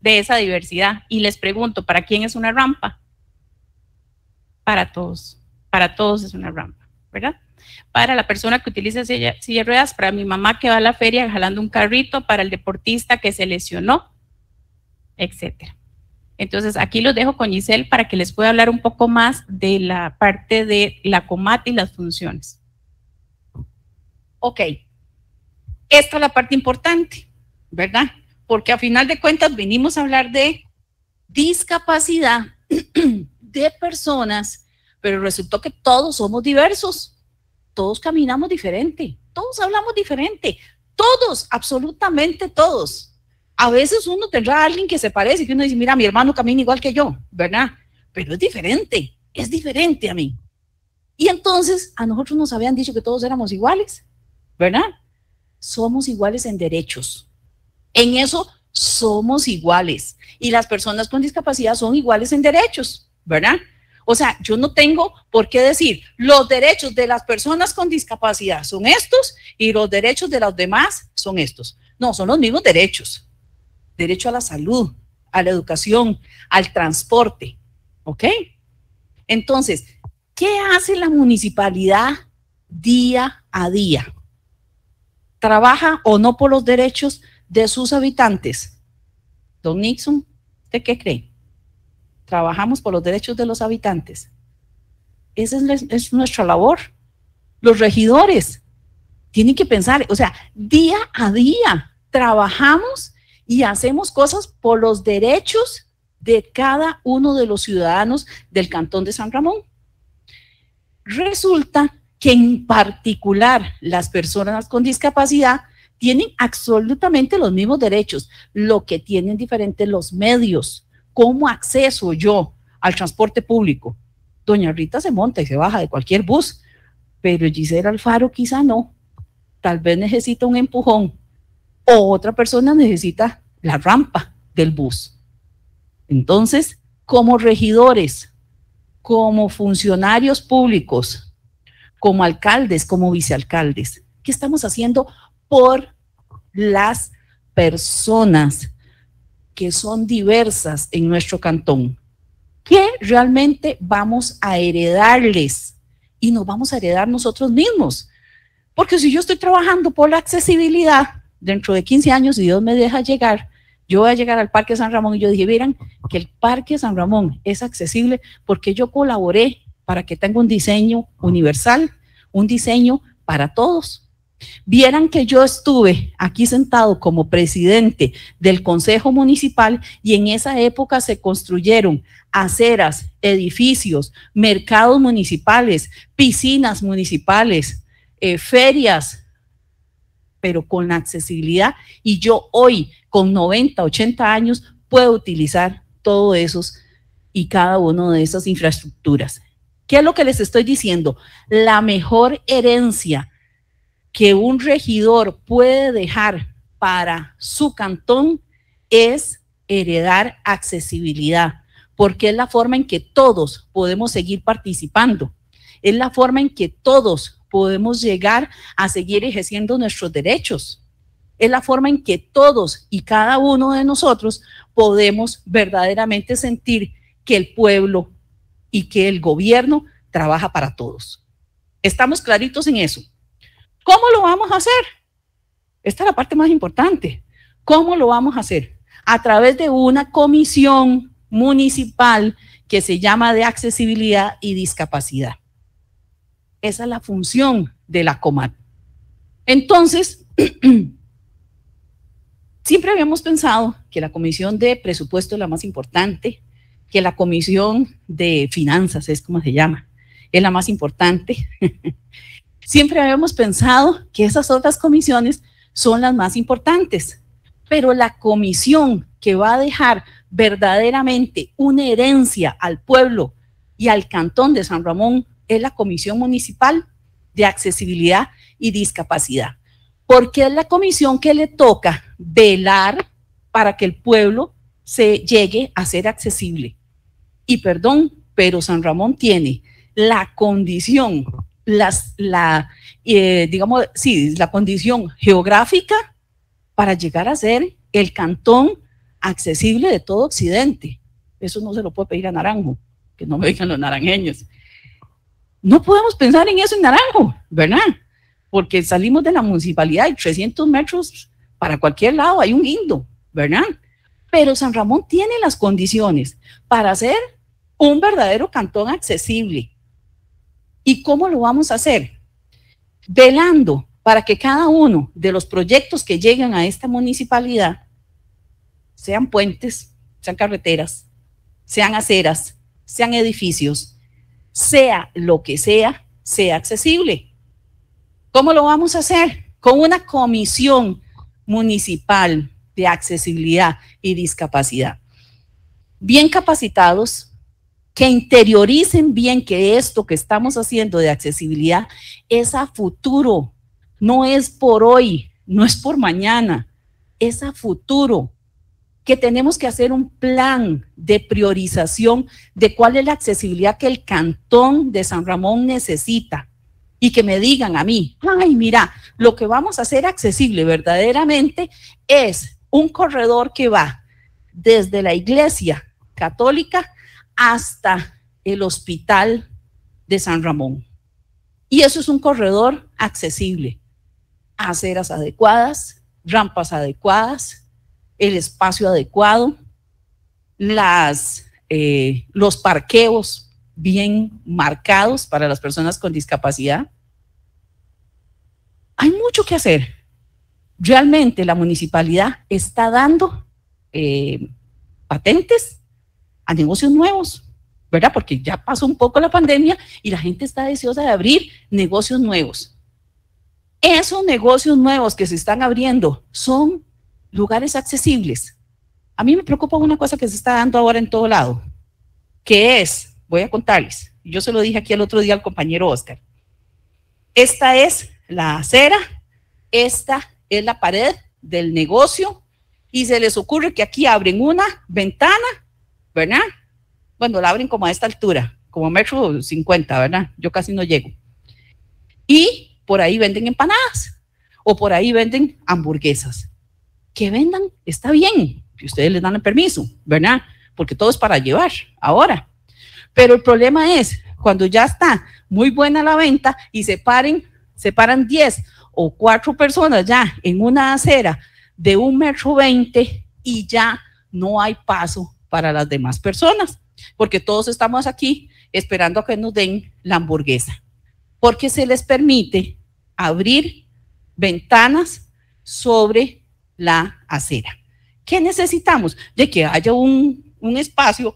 de esa diversidad. Y les pregunto, ¿para quién es una rampa? Para todos es una rampa, ¿verdad? Para la persona que utiliza silla de ruedas, para mi mamá que va a la feria jalando un carrito, para el deportista que se lesionó, etcétera. Entonces, aquí los dejo con Giselle para que les pueda hablar un poco más de la parte de la COMAT y las funciones. Ok, esta es la parte importante, ¿verdad? Porque a final de cuentas venimos a hablar de discapacidad de personas, pero resultó que todos somos diversos, todos caminamos diferente, todos hablamos diferente, todos, absolutamente todos. A veces uno tendrá a alguien que se parece, que uno dice, mira, mi hermano camina igual que yo, ¿verdad? Pero es diferente a mí. Y entonces a nosotros nos habían dicho que todos éramos iguales, ¿verdad? Somos iguales en derechos. En eso somos iguales. Y las personas con discapacidad son iguales en derechos, ¿verdad? O sea, yo no tengo por qué decir, los derechos de las personas con discapacidad son estos y los derechos de los demás son estos. No, son los mismos derechos. Derecho a la salud, a la educación, al transporte, ¿ok? Entonces, ¿qué hace la municipalidad día a día? ¿Trabaja o no por los derechos de sus habitantes? Don Nixon, ¿usted qué cree? ¿Trabajamos por los derechos de los habitantes? Esa es nuestra labor. Los regidores tienen que pensar, o sea, día a día trabajamos y hacemos cosas por los derechos de cada uno de los ciudadanos del Cantón de San Ramón. Resulta que en particular las personas con discapacidad tienen absolutamente los mismos derechos, lo que tienen diferentes los medios. ¿Cómo acceso yo al transporte público? Doña Rita se monta y se baja de cualquier bus, pero Gisela Alfaro quizá no. Tal vez necesita un empujón. O otra persona necesita la rampa del bus. Entonces, como regidores, como funcionarios públicos, como alcaldes, como vicealcaldes, ¿qué estamos haciendo por las personas que son diversas en nuestro cantón? ¿Qué realmente vamos a heredarles? Y nos vamos a heredar nosotros mismos. Porque si yo estoy trabajando por la accesibilidad, dentro de 15 años, si Dios me deja llegar, yo voy a llegar al Parque San Ramón y yo dije, miren, que el Parque San Ramón es accesible porque yo colaboré para que tenga un diseño universal, un diseño para todos. Vieran que yo estuve aquí sentado como presidente del Consejo Municipal y en esa época se construyeron aceras, edificios, mercados municipales, piscinas municipales, ferias, pero con la accesibilidad, y yo hoy con 90, 80 años puedo utilizar todos esos y cada uno de esas infraestructuras. ¿Qué es lo que les estoy diciendo? La mejor herencia que un regidor puede dejar para su cantón es heredar accesibilidad, porque es la forma en que todos podemos seguir participando, es la forma en que todos podemos llegar a seguir ejerciendo nuestros derechos. Es la forma en que todos y cada uno de nosotros podemos verdaderamente sentir que el pueblo y que el gobierno trabaja para todos. ¿Estamos claritos en eso? ¿Cómo lo vamos a hacer? Esta es la parte más importante. ¿Cómo lo vamos a hacer? A través de una comisión municipal que se llama de accesibilidad y discapacidad. Esa es la función de la COMAT. Entonces, siempre habíamos pensado que la comisión de presupuesto es la más importante, que la comisión de finanzas es como se llama, es la más importante. Siempre habíamos pensado que esas otras comisiones son las más importantes, pero la comisión que va a dejar verdaderamente una herencia al pueblo y al Cantón de San Ramón es la Comisión Municipal de Accesibilidad y Discapacidad, porque es la comisión que le toca velar para que el pueblo se llegue a ser accesible. Y perdón, pero San Ramón tiene la condición, la condición geográfica para llegar a ser el cantón accesible de todo Occidente. Eso no se lo puedo pedir a Naranjo, que no me digan los naranjeños. No podemos pensar en eso en Naranjo, ¿verdad? Porque salimos de la municipalidad y 300 metros para cualquier lado hay un guindo, ¿verdad? Pero San Ramón tiene las condiciones para ser un verdadero cantón accesible. ¿Y cómo lo vamos a hacer? Velando para que cada uno de los proyectos que llegan a esta municipalidad sean puentes, sean carreteras, sean aceras, sean edificios, sea lo que sea accesible. ¿Cómo lo vamos a hacer? Con una comisión municipal de accesibilidad y discapacidad. Bien capacitados, que interioricen bien que esto que estamos haciendo de accesibilidad es a futuro, no es por hoy, no es por mañana, es a futuro. Que tenemos que hacer un plan de priorización de cuál es la accesibilidad que el cantón de San Ramón necesita. Y que me digan a mí, ay, mira, lo que vamos a hacer accesible verdaderamente es un corredor que va desde la iglesia católica hasta el hospital de San Ramón. Y eso es un corredor accesible. Aceras adecuadas, rampas adecuadas, el espacio adecuado, los parqueos bien marcados para las personas con discapacidad. Hay mucho que hacer. Realmente la municipalidad está dando patentes a negocios nuevos, ¿verdad? Porque ya pasó un poco la pandemia y la gente está deseosa de abrir negocios nuevos. Esos negocios nuevos que se están abriendo son lugares accesibles. A mí me preocupa una cosa que se está dando ahora en todo lado, que es, voy a contarles, yo se lo dije aquí el otro día al compañero Oscar, esta es la acera, esta es la pared del negocio y se les ocurre que aquí abren una ventana, ¿verdad? Bueno, la abren como a esta altura, como 1,50 m, ¿verdad? Yo casi no llego. Y por ahí venden empanadas o por ahí venden hamburguesas. Que vendan, está bien, que ustedes les dan el permiso, ¿verdad? Porque todo es para llevar ahora. Pero el problema es cuando ya está muy buena la venta y se paran 10 o 4 personas ya en una acera de 1,20 m y ya no hay paso para las demás personas, porque todos estamos aquí esperando a que nos den la hamburguesa, porque se les permite abrir ventanas sobre la acera. ¿Qué necesitamos? De que haya un espacio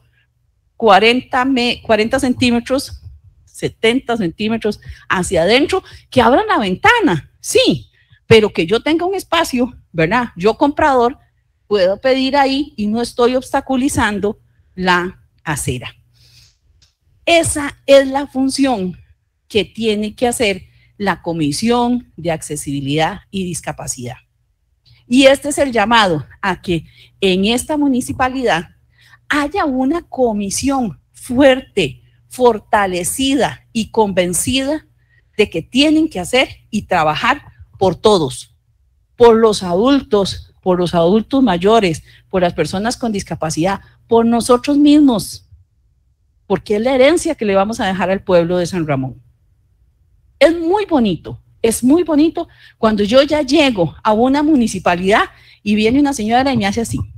40 centímetros, 70 centímetros hacia adentro, que abran la ventana, sí, pero que yo tenga un espacio, ¿verdad? Yo comprador puedo pedir ahí y no estoy obstaculizando la acera. Esa es la función que tiene que hacer la Comisión de Accesibilidad y Discapacidad. Y este es el llamado a que en esta municipalidad haya una comisión fuerte, fortalecida y convencida de que tienen que hacer y trabajar por todos, por los adultos mayores, por las personas con discapacidad, por nosotros mismos, porque es la herencia que le vamos a dejar al pueblo de San Ramón. Es muy bonito cuando yo ya llego a una municipalidad y viene una señora y me hace así.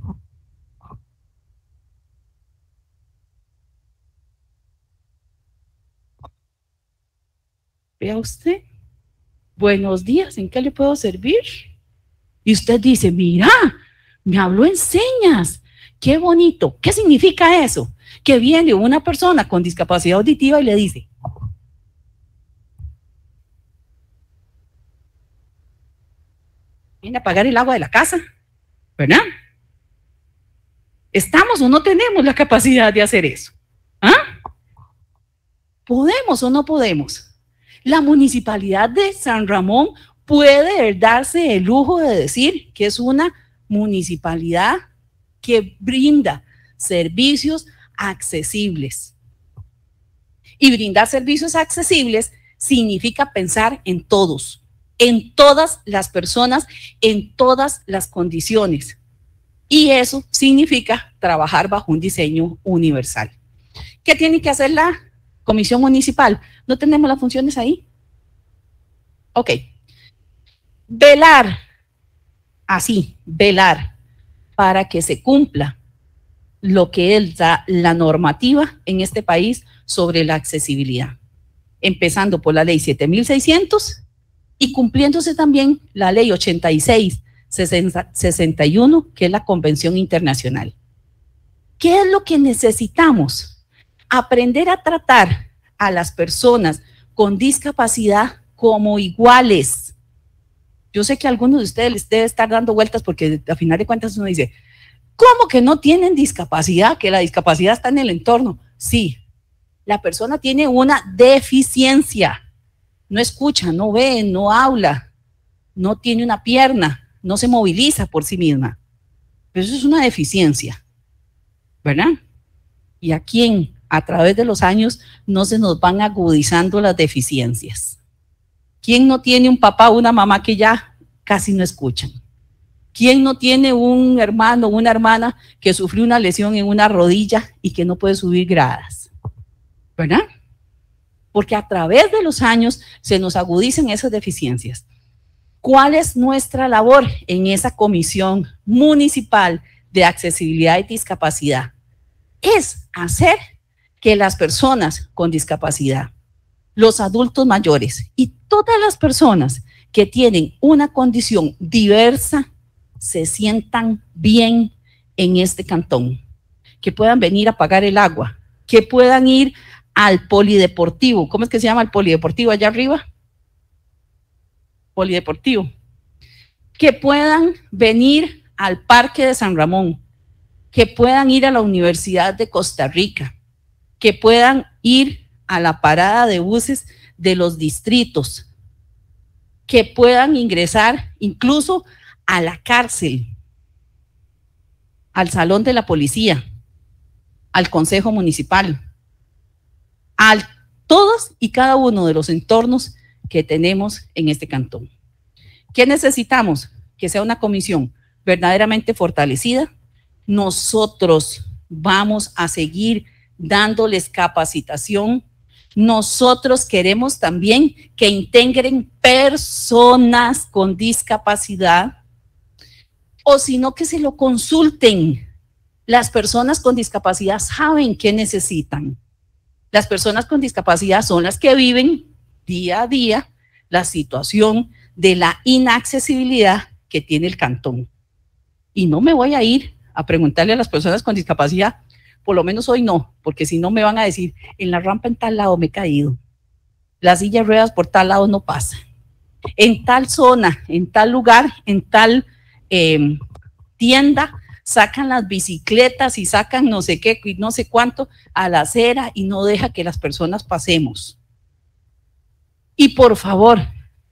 Vea usted, buenos días, ¿en qué le puedo servir? Y usted dice, mira, me habló en señas, qué bonito. ¿Qué significa eso? Que viene una persona con discapacidad auditiva y le dice, viene a pagar el agua de la casa, ¿verdad? ¿Estamos o no tenemos la capacidad de hacer eso? ¿Ah? ¿Podemos o no podemos? La municipalidad de San Ramón puede darse el lujo de decir que es una municipalidad que brinda servicios accesibles. Y brindar servicios accesibles significa pensar en todos, en todas las personas, en todas las condiciones. Y eso significa trabajar bajo un diseño universal. ¿Qué tiene que hacer la comisión municipal? ¿No tenemos las funciones ahí? Ok. Velar, así, velar para que se cumpla lo que es la normativa en este país sobre la accesibilidad, empezando por la ley 7600 y cumpliéndose también la ley 8661, que es la Convención Internacional. ¿Qué es lo que necesitamos? Aprender a tratar a las personas con discapacidad como iguales. Yo sé que a algunos de ustedes les debe estar dando vueltas porque a final de cuentas uno dice, ¿cómo que no tienen discapacidad? Que la discapacidad está en el entorno. Sí, la persona tiene una deficiencia. No escucha, no ve, no habla, no tiene una pierna, no se moviliza por sí misma. Pero eso es una deficiencia, ¿verdad? Y a quién, a través de los años, no se nos van agudizando las deficiencias. ¿Quién no tiene un papá o una mamá que ya casi no escuchan? ¿Quién no tiene un hermano o una hermana que sufrió una lesión en una rodilla y que no puede subir gradas? ¿Verdad? Porque a través de los años se nos agudizan esas deficiencias. ¿Cuál es nuestra labor en esa comisión municipal de accesibilidad y discapacidad? Es hacer que las personas con discapacidad, los adultos mayores y todas las personas que tienen una condición diversa se sientan bien en este cantón, que puedan venir a pagar el agua, que puedan ir al polideportivo. ¿Cómo es que se llama el polideportivo allá arriba? Polideportivo. Que puedan venir al Parque de San Ramón, que puedan ir a la Universidad de Costa Rica, que puedan ir a la parada de buses de los distritos, que puedan ingresar incluso a la cárcel, al salón de la policía, al consejo municipal, a todos y cada uno de los entornos que tenemos en este cantón. ¿Qué necesitamos? Que sea una comisión verdaderamente fortalecida. Nosotros vamos a seguir dándoles capacitación. Nosotros queremos también que integren personas con discapacidad, o sino que se lo consulten. Las personas con discapacidad saben qué necesitan. Las personas con discapacidad son las que viven día a día la situación de la inaccesibilidad que tiene el cantón. Y no me voy a ir a preguntarle a las personas con discapacidad, por lo menos hoy no, porque si no me van a decir, en la rampa en tal lado me he caído, las sillas de ruedas por tal lado no pasan, en tal zona, en tal lugar, en tal tienda, sacan las bicicletas y sacan no sé qué y no sé cuánto a la acera y no deja que las personas pasemos. Y por favor,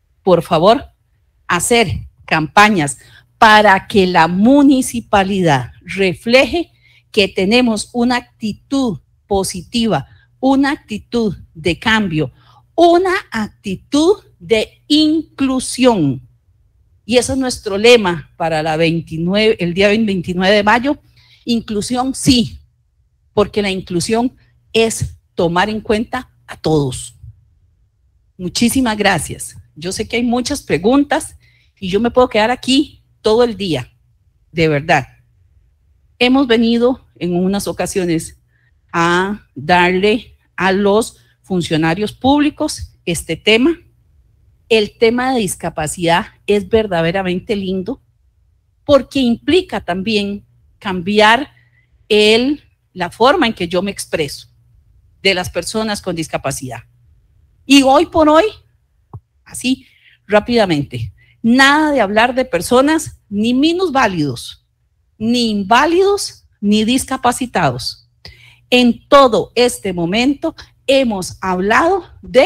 hacer campañas para que la municipalidad refleje que tenemos una actitud positiva, una actitud de cambio, una actitud de inclusión. Y eso es nuestro lema para el día 29 de mayo. Inclusión sí, porque la inclusión es tomar en cuenta a todos. Muchísimas gracias. Yo sé que hay muchas preguntas y yo me puedo quedar aquí todo el día, de verdad. Hemos venido en unas ocasiones a darle a los funcionarios públicos este tema. El tema de discapacidad es verdaderamente lindo porque implica también cambiar la forma en que yo me expreso de las personas con discapacidad. Y hoy por hoy, así rápidamente, nada de hablar de personas ni minusválidos, ni inválidos, ni discapacitados. En todo este momento hemos hablado de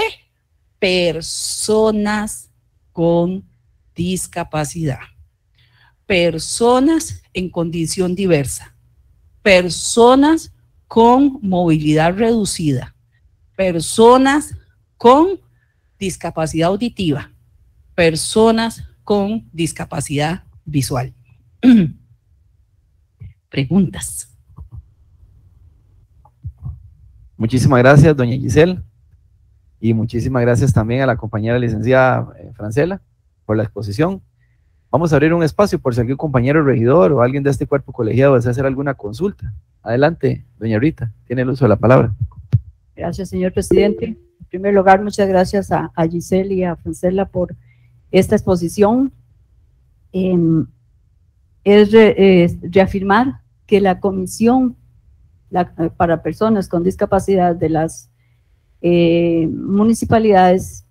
personas con discapacidad, personas en condición diversa, personas con movilidad reducida, personas con discapacidad auditiva, personas con discapacidad visual. preguntas. Muchísimas gracias, doña Giselle, y muchísimas gracias también a la compañera licenciada Francela por la exposición. Vamos a abrir un espacio por si algún compañero regidor o alguien de este cuerpo colegiado desea hacer alguna consulta. Adelante, doña Rita, tiene el uso de la palabra. Gracias, señor presidente. En primer lugar, muchas gracias a Giselle y a Francela por esta exposición. Es reafirmar que la comisión para personas con discapacidad de las municipalidades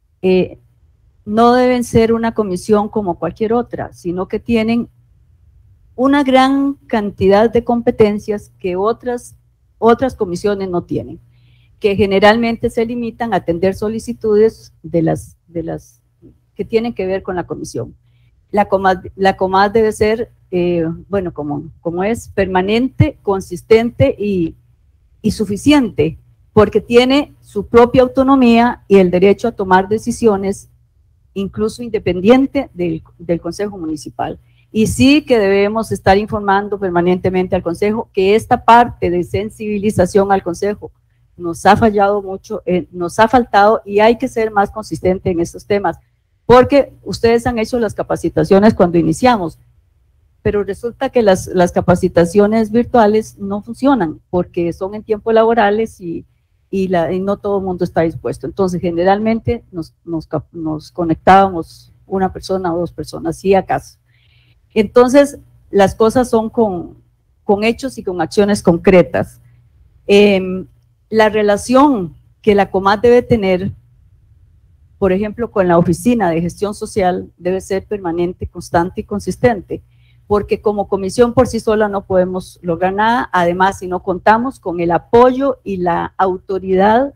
no deben ser una comisión como cualquier otra, sino que tienen una gran cantidad de competencias que otras comisiones no tienen, que generalmente se limitan a atender solicitudes de las que tienen que ver con la comisión. La COMAD debe ser, bueno, como es, permanente, consistente y suficiente, porque tiene su propia autonomía y el derecho a tomar decisiones, incluso independiente del Consejo Municipal. Y sí que debemos estar informando permanentemente al Consejo que esta parte de sensibilización al Consejo nos ha fallado mucho, nos ha faltado, y hay que ser más consistente en estos temas, porque ustedes han hecho las capacitaciones cuando iniciamos, pero resulta que las capacitaciones virtuales no funcionan porque son en tiempos laborales y no todo el mundo está dispuesto. Entonces, generalmente nos conectábamos una persona o dos personas, si acaso. Entonces, las cosas son con hechos y con acciones concretas. La relación que la COMAD debe tener, por ejemplo, con la Oficina de Gestión Social, debe ser permanente, constante y consistente, porque como comisión por sí sola no podemos lograr nada. Además, si no contamos con el apoyo y la autoridad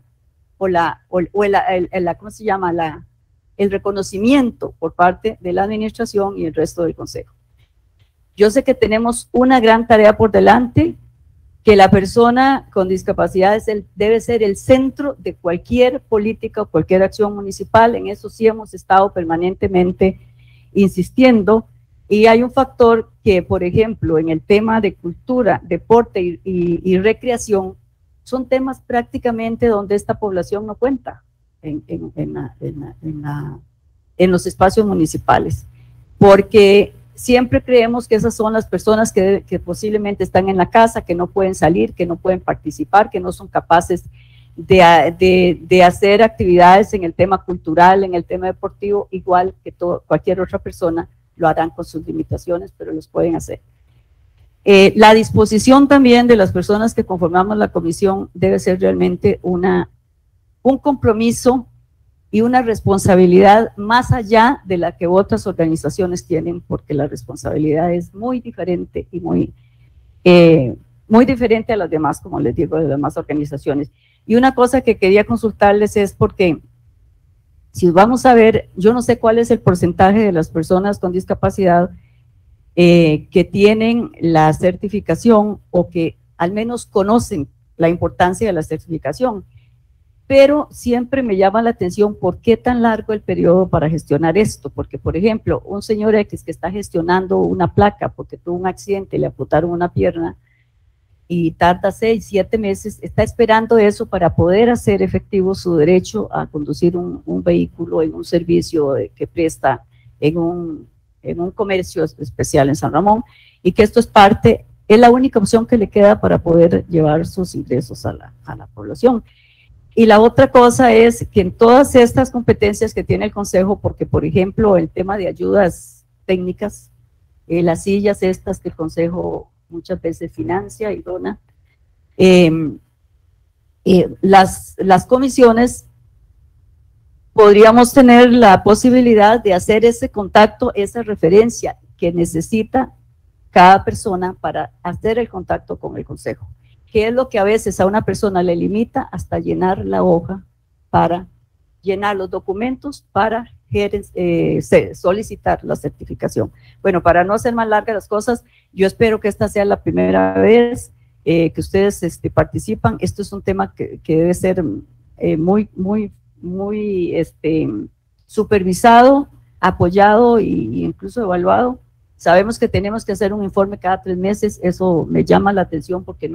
¿cómo se llama? El reconocimiento por parte de la administración y el resto del consejo. Yo sé que tenemos una gran tarea por delante, que la persona con discapacidad debe ser el centro de cualquier política o cualquier acción municipal. En eso sí hemos estado permanentemente insistiendo. Y hay un factor que, por ejemplo, en el tema de cultura, deporte y recreación, son temas prácticamente donde esta población no cuenta en los espacios municipales, porque siempre creemos que esas son las personas que posiblemente están en la casa, que no pueden salir, que no pueden participar, que no son capaces de hacer actividades en el tema cultural, en el tema deportivo, igual que cualquier otra persona. Lo harán con sus limitaciones, pero los pueden hacer. La disposición también de las personas que conformamos la comisión debe ser realmente un compromiso y una responsabilidad más allá de la que otras organizaciones tienen, porque la responsabilidad es muy diferente y muy diferente a las demás, como les digo, de las demás organizaciones. Y una cosa que quería consultarles es porque, si vamos a ver, yo no sé cuál es el porcentaje de las personas con discapacidad que tienen la certificación o que al menos conocen la importancia de la certificación, pero siempre me llama la atención por qué tan largo el periodo para gestionar esto, porque por ejemplo, un señor X que está gestionando una placa porque tuvo un accidente, le amputaron una pierna y tarda 6, 7 meses, está esperando eso para poder hacer efectivo su derecho a conducir un vehículo en un servicio que presta en un comercio especial en San Ramón, y que esto es la única opción que le queda para poder llevar sus ingresos a la población. Y la otra cosa es que en todas estas competencias que tiene el Consejo, porque por ejemplo el tema de ayudas técnicas, las sillas estas que el Consejo muchas veces financia y dona, las comisiones podríamos tener la posibilidad de hacer ese contacto, esa referencia que necesita cada persona para hacer el contacto con el Consejo, que es lo que a veces a una persona le limita hasta llenar la hoja, para llenar los documentos, para solicitar la certificación. Bueno, para no hacer más largas las cosas, yo espero que esta sea la primera vez que ustedes participan. Esto es un tema que debe ser muy supervisado, apoyado e incluso evaluado. Sabemos que tenemos que hacer un informe cada 3 meses, eso me llama la atención porque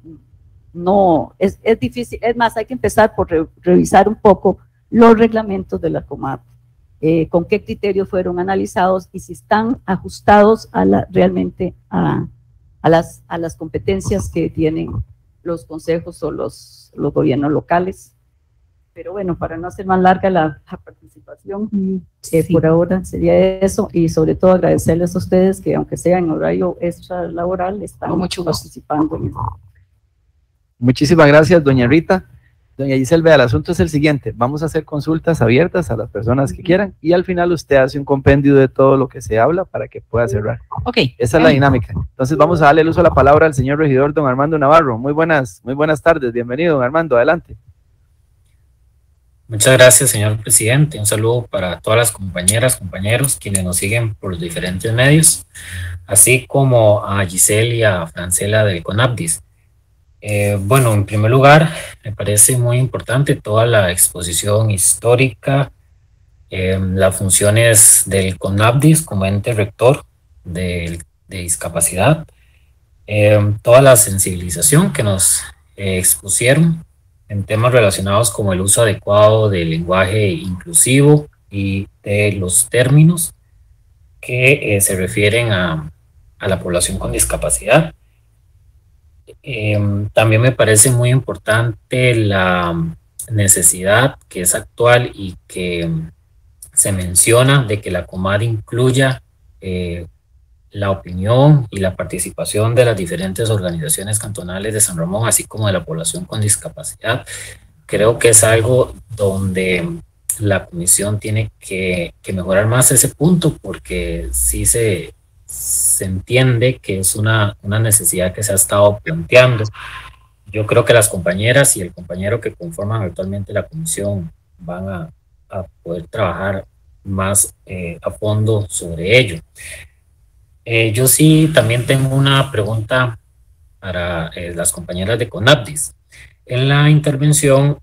es difícil, es más, hay que empezar por revisar un poco los reglamentos de la Comad, con qué criterios fueron analizados y si están ajustados realmente a las competencias que tienen los consejos o los gobiernos locales. Pero bueno, para no hacer más larga la participación, por ahora sería eso, y sobre todo agradecerles a ustedes que aunque sea en horario extralaboral, están participando en eso. Muchísimas gracias, doña Rita. Doña Giselle, vea, el asunto es el siguiente: vamos a hacer consultas abiertas a las personas que quieran y al final usted hace un compendio de todo lo que se habla para que pueda cerrar. Ok. Esa es la dinámica. Entonces vamos a darle el uso de la palabra al señor regidor don Armando Navarro. Muy buenas tardes, bienvenido don Armando, adelante. Muchas gracias, señor presidente. Un saludo para todas las compañeras, compañeros, quienes nos siguen por los diferentes medios, así como a Giselle y a Francela del CONAPDIS. Bueno, en primer lugar, me parece muy importante toda la exposición histórica, las funciones del CONAPDIS como ente rector de discapacidad, toda la sensibilización que nos expusieron en temas relacionados como el uso adecuado del lenguaje inclusivo y de los términos que se refieren a la población con discapacidad. También me parece muy importante la necesidad que es actual y que se menciona de que la Comad incluya la opinión y la participación de las diferentes organizaciones cantonales de San Ramón, así como de la población con discapacidad. Creo que es algo donde la comisión tiene que mejorar más ese punto, porque sí se entiende que es una necesidad que se ha estado planteando. Yo creo que las compañeras y el compañero que conforman actualmente la comisión van a poder trabajar más a fondo sobre ello. Yo sí también tengo una pregunta para las compañeras de CONAPDIS. En la intervención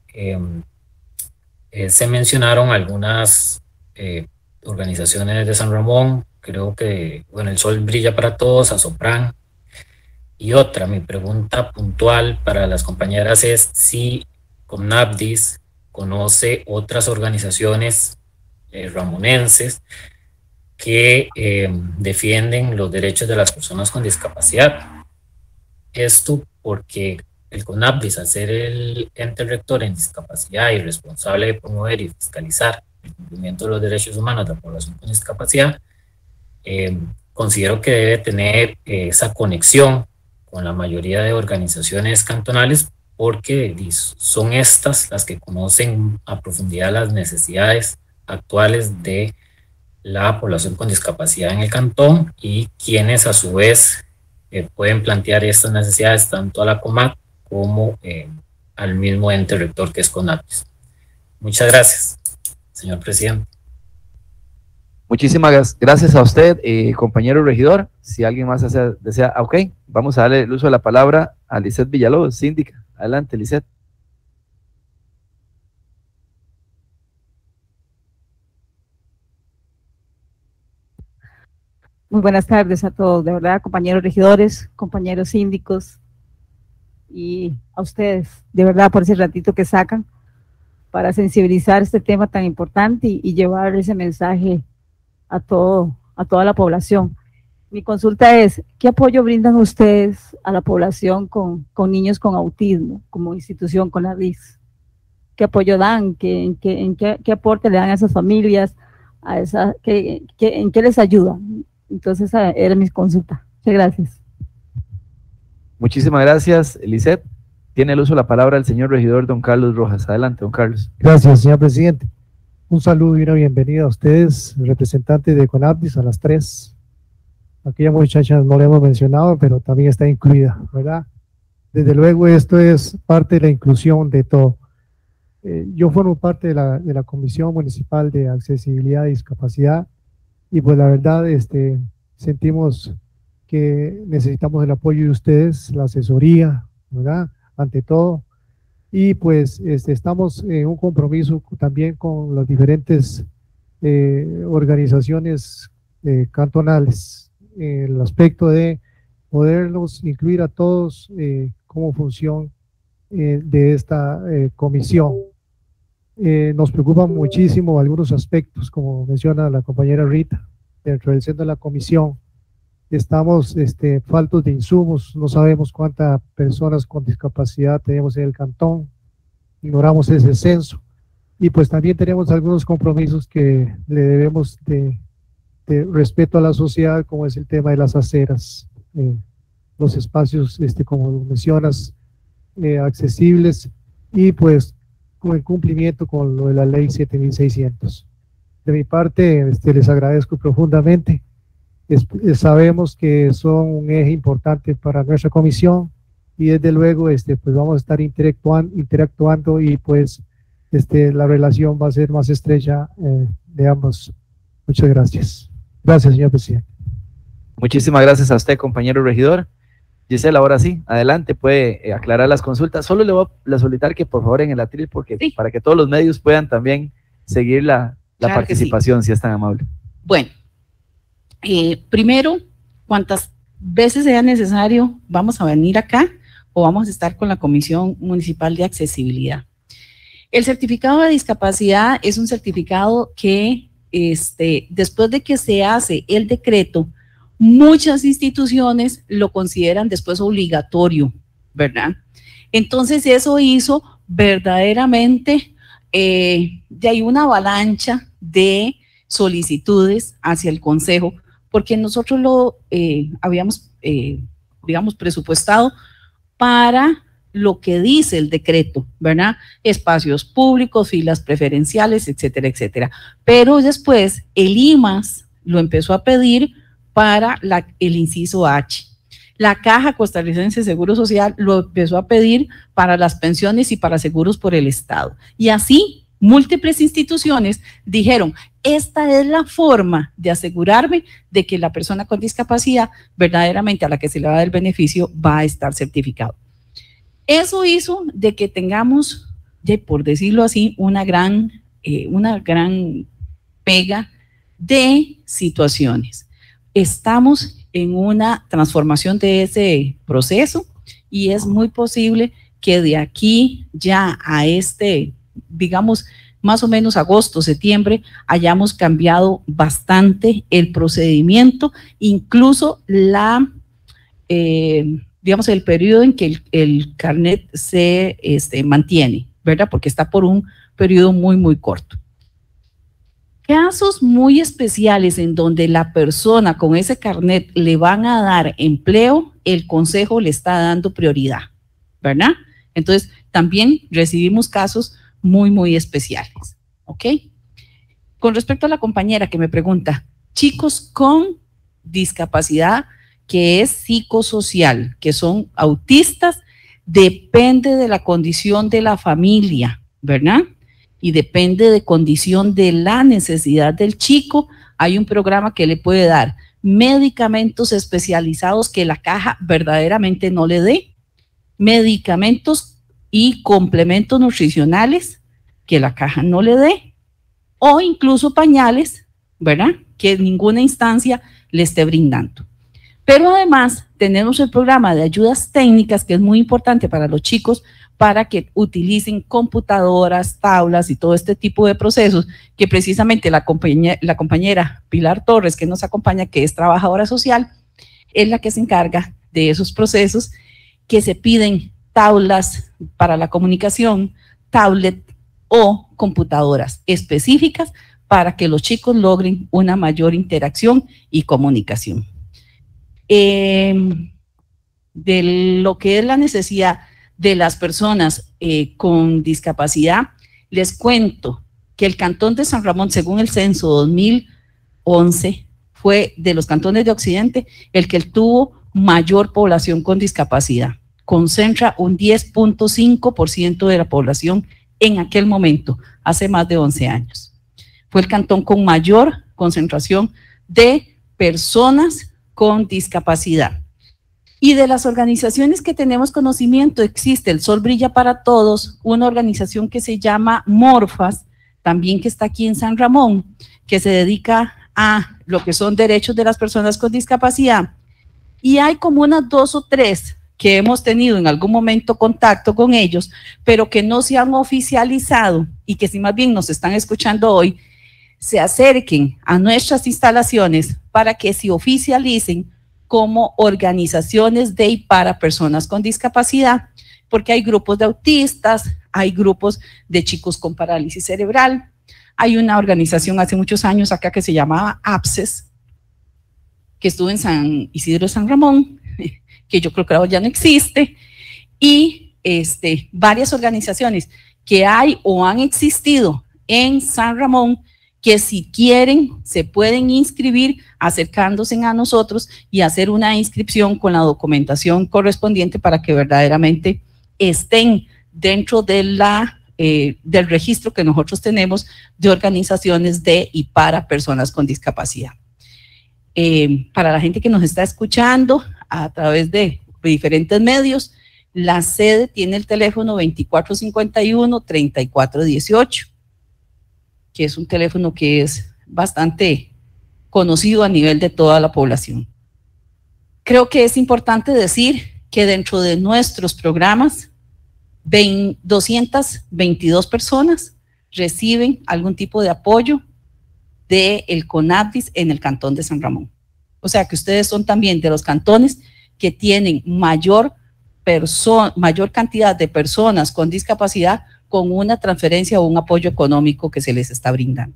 se mencionaron algunas organizaciones de San Ramón, creo que, bueno, El Sol Brilla para Todos, Asopran y otra. Mi pregunta puntual para las compañeras es si CONAPDIS conoce otras organizaciones ramonenses que defienden los derechos de las personas con discapacidad. Esto porque el CONAPDIS, al ser el ente rector en discapacidad y responsable de promover y fiscalizar el cumplimiento de los derechos humanos de la población con discapacidad, considero que debe tener esa conexión con la mayoría de organizaciones cantonales, porque son estas las que conocen a profundidad las necesidades actuales de la población con discapacidad en el cantón y quienes a su vez pueden plantear estas necesidades tanto a la Comad como al mismo ente rector que es CONAPDIS. Muchas gracias, señor presidente. Muchísimas gracias a usted, compañero regidor. Si alguien más desea, ok, vamos a darle el uso de la palabra a Lisette Villalobos, síndica. Adelante, Lisette. Muy buenas tardes a todos, de verdad, compañeros regidores, compañeros síndicos, y a ustedes, de verdad, por ese ratito que sacan para sensibilizar este tema tan importante y llevar ese mensaje a toda la población. Mi consulta es, ¿qué apoyo brindan ustedes a la población con niños con autismo como institución con la RIS? ¿Qué apoyo dan? ¿Qué aporte le dan a esas familias? ¿En qué les ayuda? Entonces, esa era mi consulta. Muchas gracias. Muchísimas gracias, Lisette. Tiene el uso de la palabra el señor regidor don Carlos Rojas. Adelante, don Carlos. Gracias, señor presidente. Un saludo y una bienvenida a ustedes, representantes de CONAPDIS, a las 3. Aquella muchacha no la hemos mencionado, pero también está incluida, ¿verdad? Desde luego, esto es parte de la inclusión de todo. Yo formo parte de la Comisión Municipal de Accesibilidad y Discapacidad, y pues la verdad sentimos que necesitamos el apoyo de ustedes, la asesoría, ¿verdad? Ante todo, y pues estamos en un compromiso también con las diferentes organizaciones cantonales el aspecto de poderlos incluir a todos como función de esta comisión. Nos preocupan muchísimo algunos aspectos, como menciona la compañera Rita, dentro del centro de la comisión. Estamos faltos de insumos, no sabemos cuántas personas con discapacidad tenemos en el cantón, ignoramos ese censo, y pues también tenemos algunos compromisos que le debemos de respeto a la sociedad, como es el tema de las aceras, los espacios, como mencionas, accesibles, y pues con el cumplimiento con lo de la ley 7600. De mi parte, les agradezco profundamente. Sabemos que son un eje importante para nuestra comisión, y desde luego pues vamos a estar interactuando y pues la relación va a ser más estrecha de ambos. Muchas gracias. Gracias, señor presidente. Muchísimas gracias a usted, compañero regidor. Gisela, ahora sí, adelante, puede aclarar las consultas. Solo le voy a solicitar que por favor en el atril, porque sí, para que todos los medios puedan también seguir la claro participación, sí, si es tan amable. Bueno, primero, cuantas veces sea necesario, vamos a venir acá o vamos a estar con la Comisión Municipal de Accesibilidad. El certificado de discapacidad es un certificado que después de que se hace el decreto, muchas instituciones lo consideran después obligatorio, ¿verdad? Entonces eso hizo verdaderamente de ahí una avalancha de solicitudes hacia el Consejo, porque nosotros lo habíamos, digamos, presupuestado para lo que dice el decreto, ¿verdad? Espacios públicos, filas preferenciales, etcétera, etcétera. Pero después el IMAS lo empezó a pedir para el inciso H. La Caja Costarricense de Seguro Social lo empezó a pedir para las pensiones y para seguros por el Estado. Y así, múltiples instituciones dijeron, esta es la forma de asegurarme de que la persona con discapacidad verdaderamente a la que se le va a dar el beneficio va a estar certificado. Eso hizo de que tengamos, por decirlo así, una gran pega de situaciones. Estamos en una transformación de ese proceso y es muy posible que de aquí ya a digamos, más o menos agosto, septiembre, hayamos cambiado bastante el procedimiento, incluso digamos, el periodo en que el carnet se mantiene, ¿verdad? Porque está por un periodo muy, muy corto. Casos muy especiales en donde la persona con ese carnet le van a dar empleo, el Consejo le está dando prioridad, ¿verdad? Entonces, también recibimos casos muy, muy especiales, ¿ok? Con respecto a la compañera que me pregunta, chicos con discapacidad que es psicosocial, que son autistas, depende de la condición de la familia, ¿verdad? Y depende de condición de la necesidad del chico. Hay un programa que le puede dar medicamentos especializados que la caja verdaderamente no le dé, medicamentos y complementos nutricionales que la caja no le dé, o incluso pañales, ¿verdad? Que ninguna instancia le esté brindando. Pero además tenemos el programa de ayudas técnicas, que es muy importante para los chicos, para que utilicen computadoras, tablas y todo este tipo de procesos, que precisamente la compañera Pilar Torres, que nos acompaña, que es trabajadora social, es la que se encarga de esos procesos, que se piden tablas para la comunicación, tablet o computadoras específicas para que los chicos logren una mayor interacción y comunicación. De lo que es la necesidad de las personas con discapacidad, les cuento que el Cantón de San Ramón, según el censo 2011, fue de los cantones de Occidente el que tuvo mayor población con discapacidad. Concentra un 10.5% de la población en aquel momento, hace más de 11 años. Fue el cantón con mayor concentración de personas con discapacidad. Y de las organizaciones que tenemos conocimiento, existe el Sol Brilla para Todos, una organización que se llama Morfas, también que está aquí en San Ramón, que se dedica a lo que son derechos de las personas con discapacidad, y hay como unas 2 o 3 que hemos tenido en algún momento contacto con ellos, pero que no se han oficializado y que si más bien nos están escuchando hoy, se acerquen a nuestras instalaciones para que se oficialicen como organizaciones de y para personas con discapacidad, porque hay grupos de autistas, hay grupos de chicos con parálisis cerebral, hay una organización hace muchos años acá que se llamaba APSES, que estuvo en San Isidro de San Ramón, que yo creo que ahora ya no existe, y varias organizaciones que hay o han existido en San Ramón, que si quieren se pueden inscribir acercándose a nosotros y hacer una inscripción con la documentación correspondiente para que verdaderamente estén dentro de del registro que nosotros tenemos de organizaciones de y para personas con discapacidad. Para la gente que nos está escuchando a través de diferentes medios, la sede tiene el teléfono 2451-3418, que es un teléfono que es bastante conocido a nivel de toda la población. Creo que es importante decir que dentro de nuestros programas, 222 personas reciben algún tipo de apoyo del CONADIS en el Cantón de San Ramón. O sea que ustedes son también de los cantones que tienen mayor cantidad de personas con discapacidad con una transferencia o un apoyo económico que se les está brindando.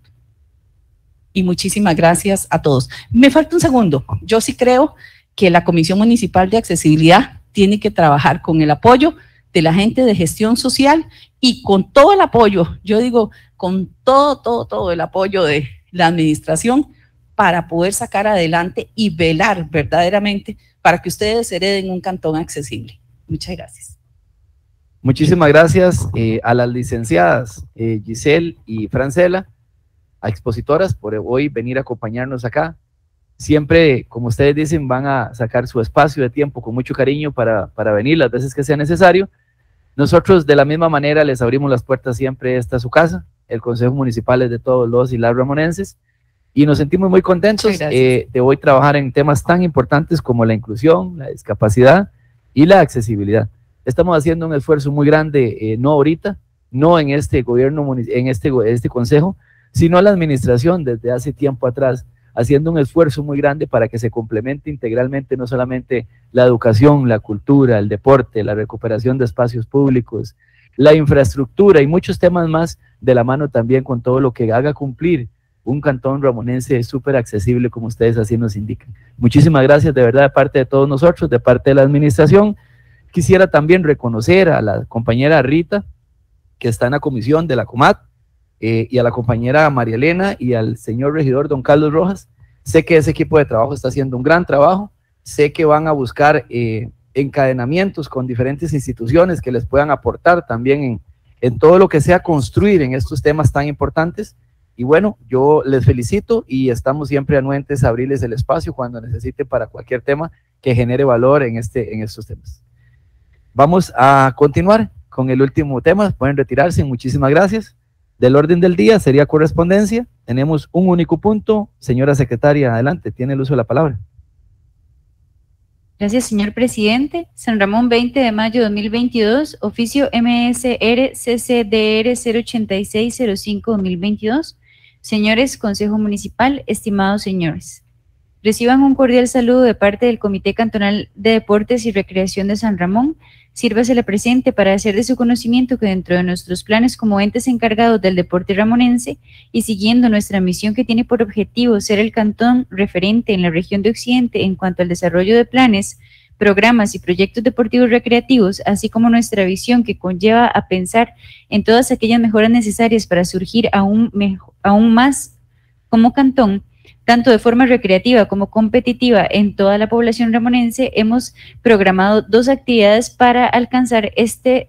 Y muchísimas gracias a todos. Me falta un segundo. Yo sí creo que la Comisión Municipal de Accesibilidad tiene que trabajar con el apoyo de la gente de gestión social y con todo el apoyo, yo digo, con todo el apoyo de la administración para poder sacar adelante y velar verdaderamente para que ustedes hereden un cantón accesible. Muchas gracias. Muchísimas gracias a las licenciadas Giselle y Francela, a expositoras, por hoy venir a acompañarnos acá. Siempre, como ustedes dicen, van a sacar su espacio de tiempo con mucho cariño para venir las veces que sea necesario. Nosotros de la misma manera les abrimos las puertas siempre, esta es su casa, el Consejo Municipal es de todos los y las ramonenses, y nos sentimos muy contentos de hoy trabajar en temas tan importantes como la inclusión, la discapacidad y la accesibilidad. Estamos haciendo un esfuerzo muy grande, no ahorita, no en este gobierno, en este consejo, sino la administración desde hace tiempo atrás, haciendo un esfuerzo muy grande para que se complemente integralmente no solamente la educación, la cultura, el deporte, la recuperación de espacios públicos, la infraestructura y muchos temas más de la mano también con todo lo que haga cumplir un cantón ramonense súper accesible como ustedes así nos indican. Muchísimas gracias de verdad de parte de todos nosotros, de parte de la administración. Quisiera también reconocer a la compañera Rita, que está en la comisión de la COMAT, y a la compañera María Elena y al señor regidor don Carlos Rojas. Sé que ese equipo de trabajo está haciendo un gran trabajo, sé que van a buscar encadenamientos con diferentes instituciones que les puedan aportar también en todo lo que sea construir en estos temas tan importantes. Y bueno, yo les felicito y estamos siempre anuentes a abrirles el espacio cuando necesite para cualquier tema que genere valor en estos temas. Vamos a continuar con el último tema, pueden retirarse, muchísimas gracias. Del orden del día sería correspondencia, tenemos un único punto. Señora secretaria, adelante, tiene el uso de la palabra. Gracias, señor presidente. San Ramón, 20 de mayo de 2022, oficio MSR CCDR 08605-2022. Señores Consejo Municipal, estimados señores, reciban un cordial saludo de parte del Comité Cantonal de Deportes y Recreación de San Ramón. Sírvasele presente para hacer de su conocimiento que dentro de nuestros planes como entes encargados del deporte ramonense y siguiendo nuestra misión que tiene por objetivo ser el cantón referente en la región de Occidente en cuanto al desarrollo de planes, programas y proyectos deportivos recreativos, así como nuestra visión que conlleva a pensar en todas aquellas mejoras necesarias para surgir aún más como cantón, tanto de forma recreativa como competitiva en toda la población ramonense. Hemos programado 2 actividades para alcanzar este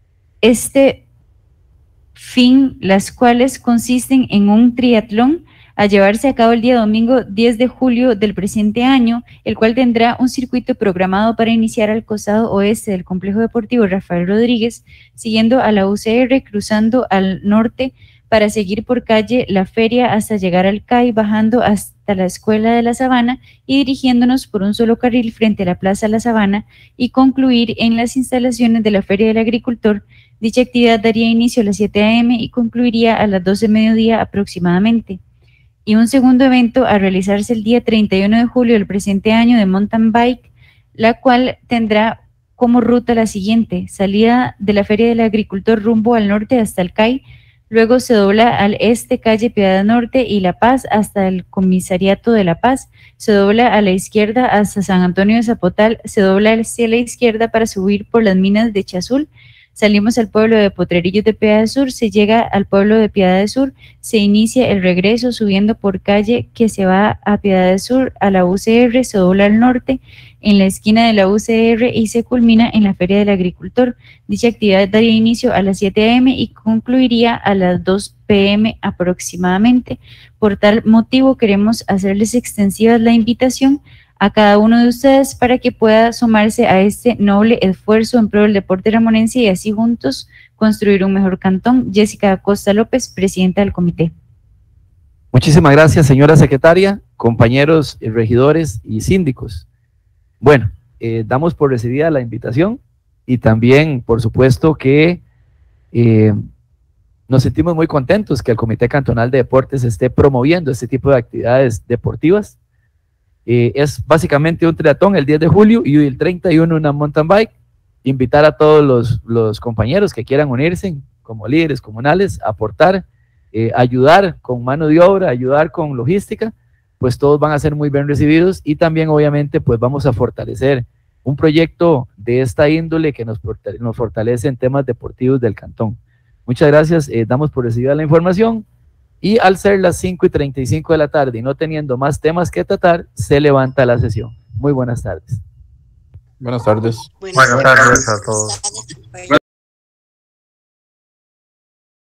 fin, las cuales consisten en un triatlón a llevarse a cabo el día domingo 10 de julio del presente año, el cual tendrá un circuito programado para iniciar al costado oeste del complejo deportivo Rafael Rodríguez, siguiendo a la UCR, cruzando al norte para seguir por calle La Feria hasta llegar al CAI, bajando hasta la Escuela de la Sabana y dirigiéndonos por un solo carril frente a la Plaza La Sabana y concluir en las instalaciones de la Feria del Agricultor. Dicha actividad daría inicio a las 7 a.m. y concluiría a las 12 de mediodía aproximadamente. Y un segundo evento a realizarse el día 31 de julio del presente año de mountain bike, la cual tendrá como ruta la siguiente: salida de la Feria del Agricultor rumbo al norte hasta el CAI, luego se dobla al este calle Piedad Norte y La Paz hasta el Comisariato de La Paz, se dobla a la izquierda hasta San Antonio de Zapotal, se dobla hacia la izquierda para subir por las minas de Chazul. Salimos al pueblo de Potrerillos de Piedad Sur, se llega al pueblo de Piedad Sur, se inicia el regreso subiendo por calle que se va a Piedad Sur a la UCR, se dobla al norte en la esquina de la UCR y se culmina en la Feria del Agricultor. Dicha actividad daría inicio a las 7 a.m. y concluiría a las 2 p.m. aproximadamente. Por tal motivo queremos hacerles extensiva la invitación a cada uno de ustedes para que pueda sumarse a este noble esfuerzo en pro del deporte ramonense y así juntos construir un mejor cantón. Jessica Acosta López, presidenta del comité. Muchísimas gracias, señora secretaria, compañeros regidores y síndicos. Bueno, damos por recibida la invitación y también, por supuesto, que nos sentimos muy contentos que el Comité Cantonal de Deportes esté promoviendo este tipo de actividades deportivas. Es básicamente un triatlón el 10 de julio y el 31 una mountain bike. Invitar a todos los compañeros que quieran unirse como líderes comunales, aportar, ayudar con mano de obra, ayudar con logística, pues todos van a ser muy bien recibidos y también obviamente pues vamos a fortalecer un proyecto de esta índole que nos fortalece en temas deportivos del cantón. Muchas gracias, damos por recibida la información. Y al ser las 5:35 de la tarde y no teniendo más temas que tratar, se levanta la sesión. Muy buenas tardes. Buenas tardes. Buenas tardes a todos.